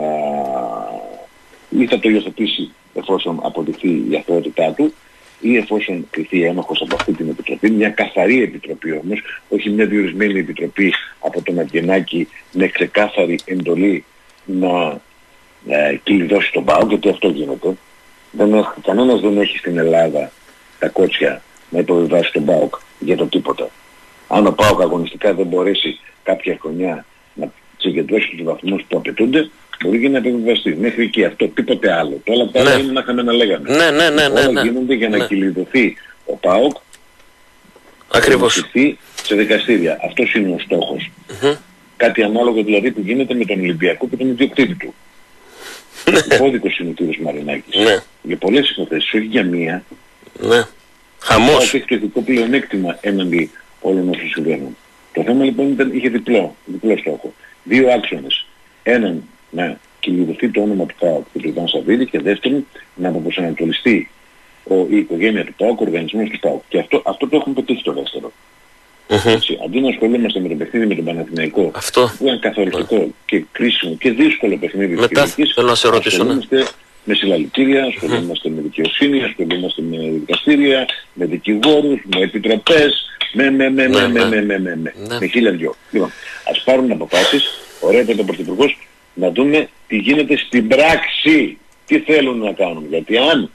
ή θα το υιοθετήσει εφόσον αποδειχθεί η αθωότητά του, ή εφόσον κριθεί ένοχος από αυτή την επιτροπή, μια καθαρή επιτροπή όμως, όχι μια διορισμένη επιτροπή από τον Αυγενάκη με ξεκάθαρη εντολή να ε, κυλιδώσει τον ΠΑΟΚ, γιατί αυτό γίνεται. Δεν έχει, κανένας δεν έχει στην Ελλάδα τα κότσια να υποβιβάσει τον ΠΑΟΚ για το τίποτα. Αν ο ΠΑΟΚ αγωνιστικά δεν μπορέσει κάποια χρονιά να συγκεντρώσει τους βαθμούς που απαιτούνται, μπορεί και να επιβεβαστεί. Μέχρι εκεί αυτό, τίποτε άλλο. Το όλα τα άλλα ναι. είναι να είχαμε να λέγαμε. Ναι, ναι, ναι, ναι, όλα ναι. γίνονται για να ναι. κυλιδωθεί ο ΠΑΟΚ, ακριβώς, να κυλιδωθεί σε δικαστήρια. Αυτός είναι ο στόχος. Mm-hmm. Κάτι ανάλογο δηλαδή που γίνεται με τον Ολυμπιακό και τον ιδιοκτήτη του. Υπόδικος είναι ο κύριος Μαρινάκης. Ναι. Για πολλές υποθέσεις, όχι για μία. Ναι. Χαμός. Έχει το ηθικό πλεονέκτημα έναντι όλων όσων συμβαίνουν. Το θέμα λοιπόν ήταν, είχε διπλό, διπλό στόχο. Δύο άξονες. Έναν, να κυλιδωθεί το όνομα του ΠΑΟΚ και του Ιβάν Σαββίδη, και δεύτερον, να αποπροσανατολιστεί η οικογένεια του ΠΑΟΚ, ο οργανισμός του ΠΑΟΚ. Και αυτό, αυτό το έχουν πετύχει το δεύτερο. Mm-hmm. Έτσι, αντί να ασχολούμαστε με το παιχνίδι με τον Παναθηναϊκό, αυτό που ήταν καθοριστικό yeah. και κρίσιμο και δύσκολο παιχνίδι μετά της Κυριακής, θέλω να σε ρωτήσω, ασχολούμαστε ναι. με συλλαλητήρια, ασχολούμαστε mm. με δικαιοσύνη, ασχολούμαστε με δικαστήρια, με δικηγόρους, με επιτροπές, με με με με με με με με με με χίλια δυο. Λοιπόν, ας πάρουν αποφάσεις, ωραία είπε ο Πρωθυπουργός, να δούμε τι γίνεται στην πράξη, τι θέλουν να κάνουν. Γιατί αν,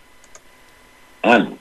αν,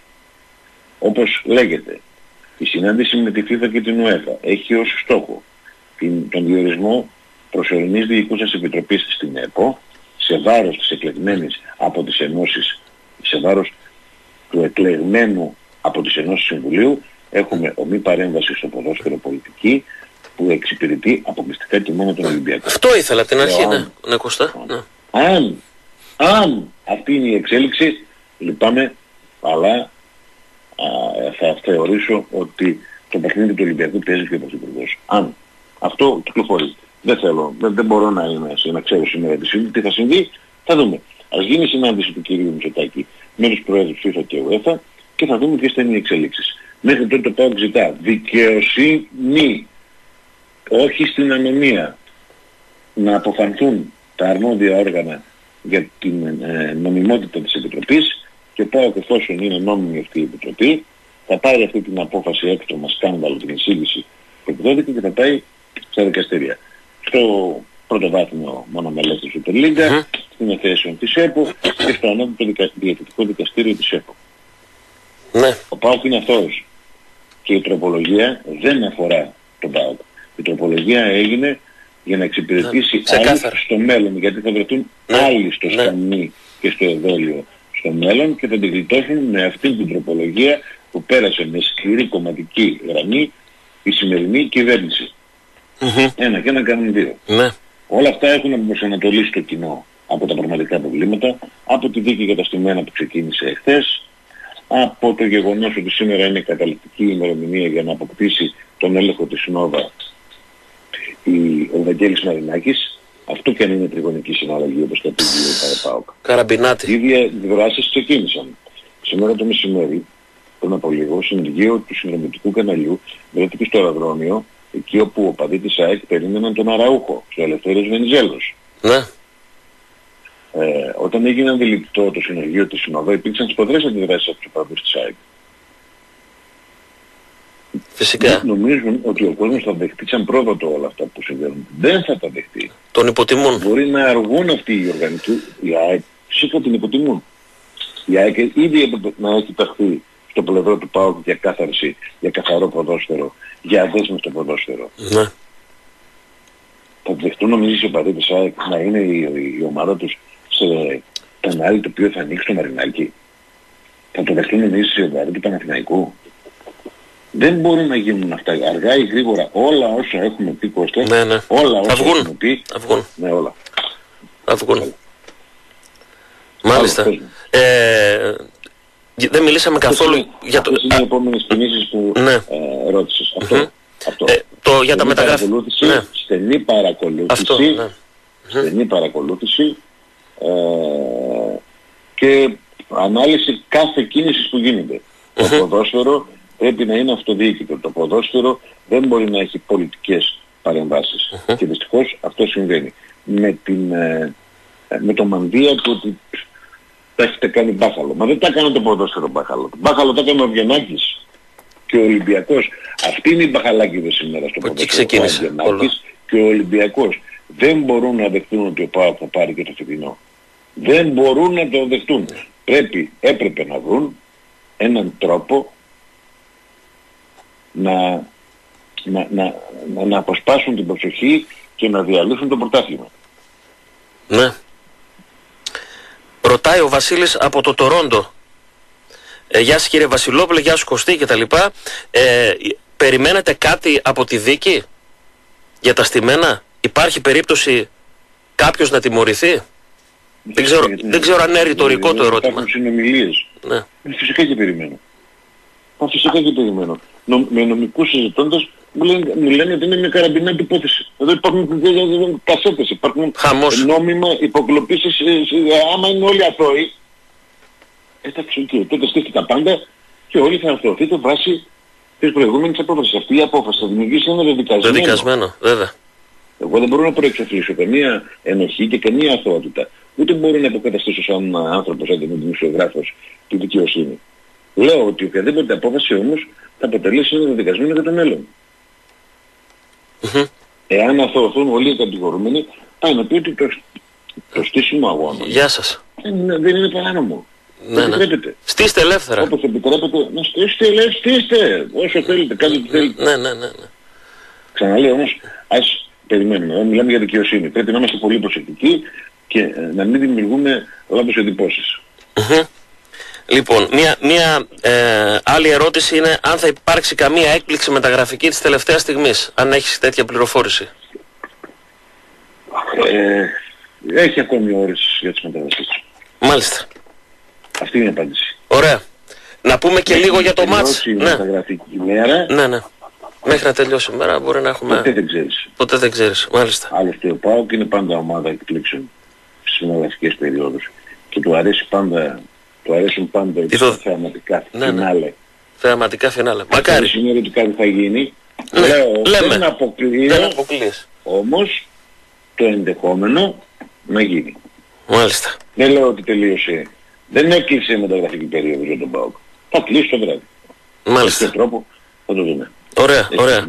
όπως λέγεται, η συνάντηση με τη FIFA και την UEFA έχει ως στόχο την, τον διορισμό προσωρινής διοικούσας επιτροπής στην ΕΠΟ σε βάρος της εκλεγμένης από τις ενώσεις, σε βάρος του εκλεγμένου από τις ενώσεις Συμβουλίου, έχουμε ομή παρέμβαση στο ποδόσφαιρο πολιτική που εξυπηρετεί αποκλειστικά και μόνο τον Ολυμπιακό. Αυτό ήθελα την αρχή, ναι, αν, ναι, Κωστά. Ναι. Αν, αν αυτή είναι η εξέλιξη, λυπάμαι, αλλά α, θα θεωρήσω ότι το παιχνίδι του Ολυμπιακού παίζει και ο Πρωθυπουργός. Αν αυτό κυκλοφορεί. Δεν θέλω, δεν, δεν μπορώ να, είμαι, να ξέρω σήμερα τι θα συμβεί, θα δούμε. Ας γίνει η συνάντηση του κυρίου Μητσοτάκη με τους προέδρους FIFA και UEFA και θα δούμε ποιες θα είναι οι εξελίξεις. Μέχρι τότε το ΠΑΟΚ ζητά δικαιοσύνη, όχι στην ανομία, να αποφανθούν τα αρμόδια όργανα για την ε, νομιμότητα της Επιτροπής, και ο ΠΑΟΚ, εφόσον είναι νόμιμη αυτή η Επιτροπή, θα πάρει αυτή την απόφαση έκτομα σκάνδαλο, την εισήγηση που εκδόθηκε, και θα πάει στα δικαστήρια. Στο πρωτοβάθμιο μονομελές της Super League, mm-hmm. στην εθέσεων της ΕΠΟ και στο ανώτατο δικα... διαιτητικό δικαστήριο της ΕΠΟ. Ναι. Ο ΠΑΟΚ είναι αυτός. Και η τροπολογία δεν αφορά τον ΠΑΟΚ. Η τροπολογία έγινε για να εξυπηρετήσει ναι. άλλους στο μέλλον, γιατί θα βρεθούν ναι. άλλοι στο σκαμνί ναι. και στο εδόλιο στο μέλλον και θα την γλιτώσουν με αυτή την τροπολογία που πέρασε με σκληρή κομματική γραμμή η σημερινή κυβέρνηση. Mm-hmm. Ένα και ένα κάνουν δύο. Ναι. Όλα αυτά έχουν αποπροσανατολίσει το κοινό από τα πραγματικά προβλήματα, από τη δίκη για τα στημένα που ξεκίνησε εχθές, από το γεγονός ότι σήμερα είναι καταληκτική ημερομηνία για να αποκτήσει τον έλεγχο της Νόβα ο Βαγγέλης Μαρινάκης, αυτό και αν είναι τριγωνική συναλλαγή όπως το πει ο Καραπάοκ. Καραμπινάτη. Οι διαδράσεις ξεκίνησαν. Σήμερα το μεσημέρι, πριν από λίγο, συνεργείο του συνδρομητικού καναλιού βρέθηκε στο αεροδρόμιο, εκεί όπου ο παδί της ΑΕΚ περίμεναν τον Αραούχο, στο Ελευθέριος Βενιζέλος. Ναι. Ε, όταν έγινε αντιληπτό το συνεργείο της Συνοδό, υπήρξαν σποδρές αντιδράσεις από τους οπαδούς της ΑΕΚ. Φυσικά. Νομίζουν ότι ο κόσμος θα δεχτεί σαν πρόβατο όλα αυτά που συμβαίνουν. Δεν θα τα δεχτεί. Τον υποτιμούν. Μπορεί να αργούν αυτοί οι οργανικοί, οι ΑΕΚ φυσικά την υποτιμούν. Η ΑΕΚ ήδη έπρεπε να έχει ταχθεί στο πλευρό του ΠΑΟΚ για κάθαρση, για καθαρό ποδόσφαιρο, για αδέσμευτο ποδόσφαιρο. Ναι. Θα δεχτούν νομίζεις οι οπαδοί της ΑΕΚ να είναι η, η, η ομάδα τους σε κανάλι το οποίο θα ανοίξει το Μαρινάκι? Θα το δεχτούν νομίζεις οι οπαδοί του Παναθηναϊκού? Δεν μπορούν να γίνουν αυτά αργά ή γρήγορα. Όλα όσα έχουμε πει, Κώστα, ναι, ναι. όλα όσα Αυγούν. έχουμε πει, Αυγούν. Ναι, όλα. Αυγούν. Μάλιστα. Ε, δεν μιλήσαμε καθόλου είναι, για το... Αυτές είναι οι επόμενες κινήσεις που ναι. ε, ρώτησες. Αυτό. Mm-hmm. αυτό. Ε, το, για τα μεταγράφη. Ναι. Στενή παρακολούθηση. Αυτό, ναι. Στενή παρακολούθηση ε, και ανάλυση κάθε κίνησης που γίνεται. Mm-hmm. Το ποδόσφαιρο πρέπει να είναι αυτοδιοίκητο. Το ποδόσφαιρο δεν μπορεί να έχει πολιτικές παρεμβάσεις. Mm-hmm. Και δυστυχώς αυτό συμβαίνει. Με, την, ε, με το μανδύα του ότι τα έχετε κάνει μπάχαλο. Μα δεν τα έκανε το ποδόσφαιρο μπάχαλο. Το μπάχαλο τα έκανε ο Βιεννάκης και ο Ολυμπιακός. Αυτή είναι η μπαχαλάκηδες σήμερα στο ποδόσφαιρο. Ο Βιεννάκης και ο Ολυμπιακός. Δεν μπορούν να δεχτούν ότι ο ΠΑΟΚ θα πάρει και το φετινό. Δεν μπορούν να το δεχτούν. Πρέπει, έπρεπε να βρουν έναν τρόπο να, να, να, να, να αποσπάσουν την προσοχή και να διαλύσουν το πρωτάθλημα. Ναι. Ρωτάει ο Βασίλης από το Τορόντο. Ε, γεια σας κύριε Βασιλόπουλε, γεια σου Κωστή και τα λοιπά. Ε, περιμένετε κάτι από τη δίκη για τα στημένα? Υπάρχει περίπτωση κάποιος να τιμωρηθεί? Δεν ξέρω, δεν ξέρω αν είναι ρητορικό το ερώτημα. Υπάρχουν συνομιλίες. Ναι. Φυσικά και περιμένω. Φυσικά και περιμένω. Νο, με νομικούς συζητώντας μου λένε, μου λένε ότι είναι μια καραμπινάτη υπόθεση. Εδώ υπάρχουν κασέτες, υπάρχουν Χαμός. νόμιμα υποκλοπής. Άμα είναι όλοι αθώοι, εντάξει, okay, τότε στήχει τα πάντα και όλοι θα αθωωθείτε βάσει της προηγούμενης απόφασης. Αυτή η απόφαση θα δημιουργήσει ένα δεδικασμένο. Δεδικασμένο, βέβαια. Εγώ δεν μπορώ να προεξοφλήσω καμία ενοχή και καμία αθωότητα. Ούτε μπορώ να υποκαταστήσω σαν άνθρωπος, σαν δημοσιογράφος, τη δικαιοσύνη. Λέω ότι οποιαδήποτε απόφαση όμως θα αποτελέσει ένα δεδικασμένο για το μέλλον. Mm-hmm. Εάν αθωωθούν όλοι οι κατηγορούμενοι, πάει να πει ότι το, το στήσιμο αγώνα Γεια σας. δεν είναι, δεν είναι παράνομο. Ναι, ναι. Επιτρέπεται. Στήστε ελεύθερα. Όπως επιτρέπεται να στήστε, ελεύθερα, στήστε όσο θέλετε, κάντε ό,τι θέλετε. Ναι, ναι, ναι, ναι. Ξαναλέω όμως, ας περιμένουμε. Όταν μιλάμε για δικαιοσύνη, πρέπει να είμαστε πολύ προσεκτικοί και ε, να μην δημιουργούμε λάθος εντυπώσεις. Mm-hmm. Λοιπόν, μία, μία ε, άλλη ερώτηση είναι αν θα υπάρξει καμία έκπληξη μεταγραφική της τελευταίας στιγμής, αν έχεις τέτοια πληροφόρηση. Ε, έχει ακόμη ώρες για τις μεταγραφές. Μάλιστα. Αυτή είναι η απάντηση. Ωραία. Να πούμε και έχει λίγο για το μάτς. Ναι. Μεταγραφική μέρα. Ναι, ναι. Μέχρι να τελειώσει η μέρα μπορεί να έχουμε... Ποτέ δεν ξέρεις. Ποτέ δεν ξέρεις, μάλιστα. Άλλωστε ο ΠΑΟΚ είναι πάντα ομάδα εκπλήξεων στις μεταγραφικές περιόδους και του αρέσει πάντα... Του αρέσουν πάντα οι το... θεαματικά ναι, φινάλε. Ναι. Θεαματικά φινάλε. Μακάρι. Δεν σημαίνει ότι κάτι θα γίνει. Ναι. Λέω, Λέμε. δεν αποκλείω, δεν αποκλείεις. Όμως το ενδεχόμενο να γίνει. Μάλιστα. Δεν λέω ότι τελείωσε. Δεν έκλεισε η μεταγραφική περίοδο για τον ΠΑΟΚ. Θα κλείσει το βράδυ. Μάλιστα. Με τρόπο θα το δούμε. Ωραία, Έχει ωραία.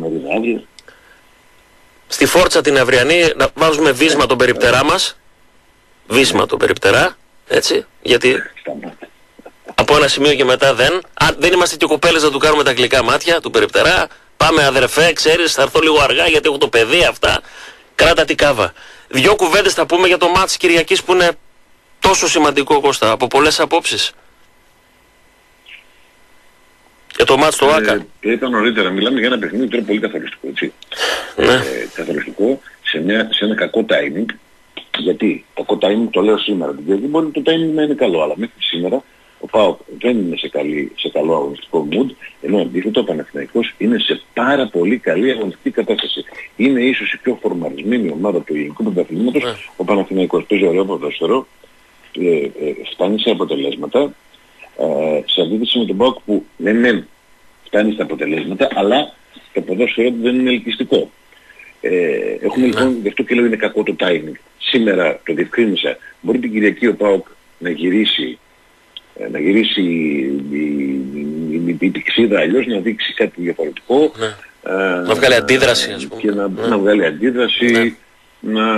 Στη Φόρτσα την αυριανή να βάζουμε βίσμα τον περιπτερά μας. Βίσμα τον περιπτερά. Έτσι, γιατί από ένα σημείο και μετά δεν. Αν δεν είμαστε και κοπέλες να του κάνουμε τα γλυκά μάτια του περιπτερά. Πάμε αδερφέ, ξέρεις, θα έρθω λίγο αργά γιατί έχω το παιδί αυτά. Κράτα τη κάβα. Δυο κουβέντες θα πούμε για το μάτς Κυριακής που είναι τόσο σημαντικό, Κώστα, από πολλές απόψεις. Για το μάτς του ΆΚΑ. Ε, είπα νωρίτερα, μιλάμε για ένα παιχνίδι που είναι πολύ καθοριστικό, έτσι. Ναι. Ε, καθοριστικό σε, μια, σε ένα κακό timing. Γιατί κακό timing το λέω σήμερα. Γιατί μπορεί το timing να είναι καλό, αλλά μέχρι σήμερα ο ΠΑΟΚ δεν είναι σε, καλή, σε καλό αγωνιστικό mood, ενώ αντίθετα ο Παναθηναϊκός είναι σε πάρα πολύ καλή αγωνιστική κατάσταση. Είναι ίσως η πιο φορμαρισμένη ομάδα του ελληνικού πρωταθλήματος. Yeah. Ο Παναθηναϊκός παίζει ωραίο ποδόσφαιρο, ε, ε, φτάνει σε αποτελέσματα, ε, σε αντίθεση με τον ΠΑΟΚ που ναι, ναι, φτάνει στα αποτελέσματα, αλλά το ποδόσφαιρο του δεν είναι ελκυστικό. Ε, έχουμε yeah. λοιπόν, γι' αυτό και λέω είναι κακό το timing. Σήμερα το διευκρίνησα, μπορεί την Κυριακή ο ΠΑΟΚ να γυρίσει να γυρίσει η πηξίδα αλλιώς, να δείξει κάτι διαφορετικό, ναι. ε, να βγάλει αντίδραση, ας πούμε. Και να, ναι. να βγάλει αντίδραση, ναι. να,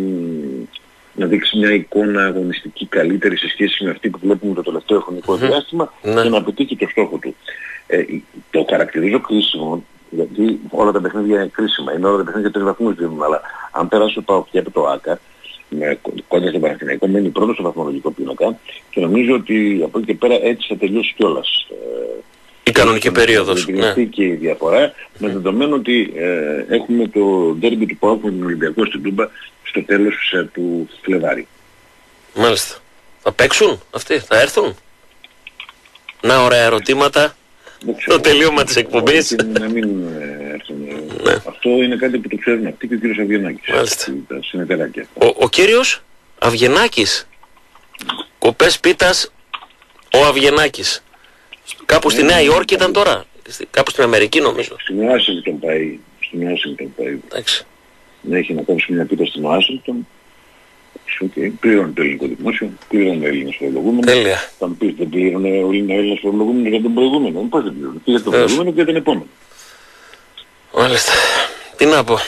να δείξει μια εικόνα αγωνιστική καλύτερη σε σχέση με αυτή που βλέπουμε το τελευταίο χρονικό mm-hmm. διάστημα ναι. και να πετύχει το στόχο του. Ε, το χαρακτηρίζω κρίσιμο, γιατί όλα τα παιχνίδια είναι κρίσιμα, είναι όλα τα παιχνίδια τρεις βαθμούς δίνουν, αλλά αν περάσει ο ΠΑΟΚ και από το ΆΚΑ, με κοντά στον Παναθηναϊκό, μένει πρώτο στο βαθμολογικό πίνακα και νομίζω ότι από εκεί και πέρα έτσι θα τελειώσει κιόλας. Η κανονική περίοδος. Ναι. Και η διαφορά, με δεδομένο ότι ε, έχουμε το ντέρμπι του ΠΑΟΚ με τον Ολυμπιακό στην Τούμπα στο τέλος ε, του Φλεβάρι. Μάλιστα. Θα παίξουν αυτοί, θα έρθουν. Να ωραία ερωτήματα. Το τελείωμα της εκπομπής. Να μην έρθουν. Ναι. Αυτό είναι κάτι που το ξέρουν αυτοί και ο κύριος Αυγενάκης. Μάλιστα. Ο, ο κύριος Αυγενάκης. Κοπές πίτας ο Αυγενάκης. Κάπου στη Νέα Υόρκη ήταν τώρα. Κάπου στην Αμερική νομίζω. Στην Ουάσιγκτον πάει. Στην Ουάσιγκτον πάει. Εντάξει. Ναι, έχει να κόψει μια πίτα στην Ουάσιγκτον. Okay. Πλήρωνε το ελληνικό δημόσιο, πλήρωνε Έλληνες φορολογούμενους. Τέλεια. Θα μου πεις δεν πλήρωνε ο Έλληνας φορολογούμενος για τον προηγούμενο. Πώς δεν πλήρωνε. Και για τον προηγούμενο και για τον επόμενο. Μάλιστα. Τι να πω.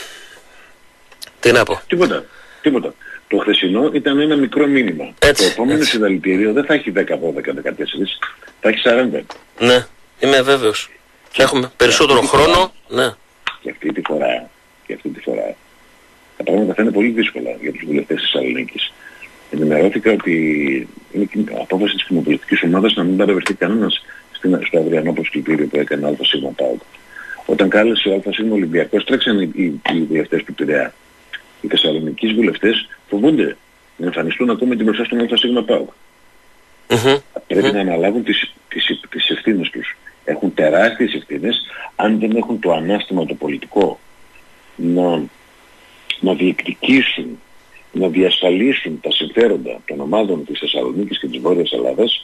Τι να πω. Τίποτα. Τίποτα. Το χθεσινό ήταν ένα μικρό μήνυμα. Έτσι, το επόμενο έτσι. συνταλητήριο δεν θα έχει δέκα, δώδεκα, δεκατέσσερα. Θα έχει σαράντα. Ναι. Είμαι βέβαιος. Και έχουμε περισσότερο χρόνο. Φορά, ναι. Και αυτή τη φορά. Και αυτή τη φορά. Τα πράγματα θα είναι πολύ δύσκολα για τους βουλευτές της Θεσσαλονίκης. Ενημερώθηκα ότι είναι η απόφαση της κοινοβουλευτικής ομάδας να μην παρευρεθεί κανένας στο αυριανό προσκλητήριο που έκανε ο ΑΣ ΠΑΟΚ. Όταν κάλεσε ο ΑΣ Ολυμπιακός, τρέξαν οι, οι, οι βουλευτές του Πειραιά. Οι Θεσσαλονικείς βουλευτές φοβούνται να εμφανιστούν ακόμα και μπροστά στον ΑΣ ΠΑΟΚ. Mm-hmm. Πρέπει mm-hmm. να αναλάβουν τις, τις, τις ευθύνες τους. Έχουν τεράστιες ευθύνες αν δεν έχουν το ανάστημα το πολιτικό να να διεκδικήσουν, να διασφαλίσουν τα συμφέροντα των ομάδων της Θεσσαλονίκης και της Βόρειας Ελλάδας,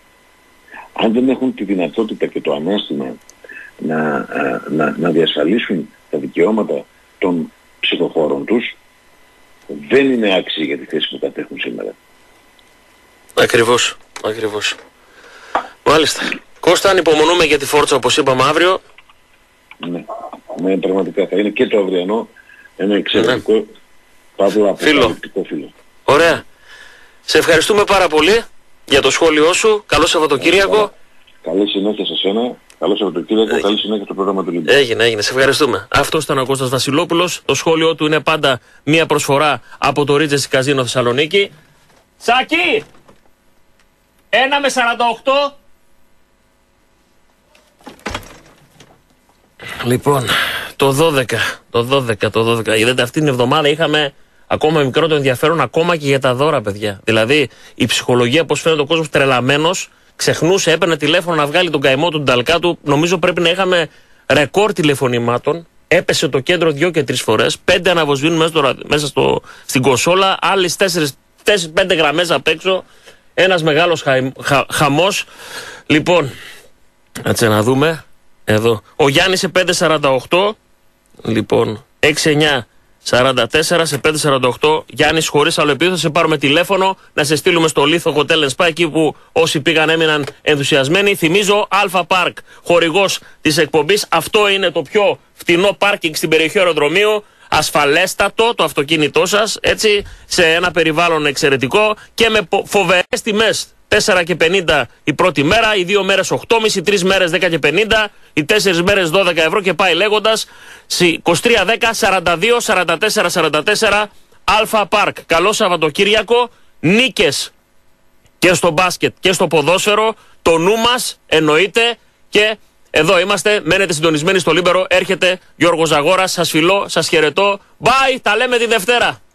αν δεν έχουν τη δυνατότητα και το ανάστημα να, να, να διασφαλίσουν τα δικαιώματα των ψηφοφόρων τους, δεν είναι άξιοι για τη θέση που κατέχουν σήμερα. Ακριβώς, ακριβώς. Μάλιστα. Κώστα, ανυπομονούμε για τη Φόρτσα όπως είπαμε αύριο. Ναι, ναι, πραγματικά θα είναι και το αυριανό ένα εξαιρετικό ναι. παύλα αποκαλυπτικό φίλο. Ωραία. Σε ευχαριστούμε πάρα πολύ για το σχόλιο σου. Καλό Σαββατοκύριακο. Καλή συνέχεια σε σένα. Καλό Σαββατοκύριακο. Καλή συνέχεια στο πρόγραμμα του Λίμπη. Έγινε, έγινε. Σε ευχαριστούμε. Αυτός ήταν ο Κώστας Βασιλόπουλος. Το σχόλιο του είναι πάντα μία προσφορά από το Regency Καζίνο Θεσσαλονίκη. Σάκη! Ένα με σαράντα οκτώ. Λοιπόν, το δώδεκα, το δώδεκα, το δώδεκα. Είδατε αυτή την εβδομάδα είχαμε ακόμα μικρότερο ενδιαφέρον ακόμα και για τα δώρα, παιδιά. Δηλαδή η ψυχολογία, πως φαίνεται ο κόσμος τρελαμένος, ξεχνούσε, έπαιρνε τηλέφωνο να βγάλει τον καημό του, την ταλκά του. Νομίζω πρέπει να είχαμε ρεκόρ τηλεφωνημάτων. Έπεσε το κέντρο δύο και τρεις φορές. Πέντε αναβοσβήνουν μέσα, στο, μέσα στο, στην κονσόλα. Άλλες τέσσερις, τέσσερις, πέντε γραμμές απ' έξω. Ένας μεγάλος χα, χα, χαμός. Λοιπόν, κάτσε να δούμε. Εδώ. Ο Γιάννης σε πέντε σαράντα οκτώ. Λοιπόν, έξι εννιά σαράντα τέσσερα σε πέντε σαράντα οκτώ. Γιάννης, χωρίς άλλο επίθετο, θα σε πάρουμε τηλέφωνο να σε στείλουμε στο Λίθο Hotel and Spa, εκεί που όσοι πήγαν έμειναν ενθουσιασμένοι. Θυμίζω, Αλφα Park, χορηγός της εκπομπής. Αυτό είναι το πιο φτηνό πάρκινγκ στην περιοχή αεροδρομίου. Ασφαλέστατο το αυτοκίνητό σας, έτσι, σε ένα περιβάλλον εξαιρετικό και με φοβερές τιμές. τέσσερα και πενήντα η πρώτη μέρα, οι δύο μέρες οκτώ και μισό, τρεις μέρες δέκα και πενήντα, οι τέσσερις μέρες δώδεκα ευρώ και πάει λέγοντας. είκοσι τρία δέκα σαράντα δύο σαράντα τέσσερα σαράντα τέσσερα Αλφα Park. Καλό Σαββατοκύριακο, νίκες και στο μπάσκετ και στο ποδόσφαιρο, το νου μας εννοείται και Εδώ είμαστε, μένετε συντονισμένοι στο Λίμπερο. Έρχεται Γιώργος Ζαγόρας, σας φιλώ, σας χαιρετώ. Bye, τα λέμε τη Δευτέρα.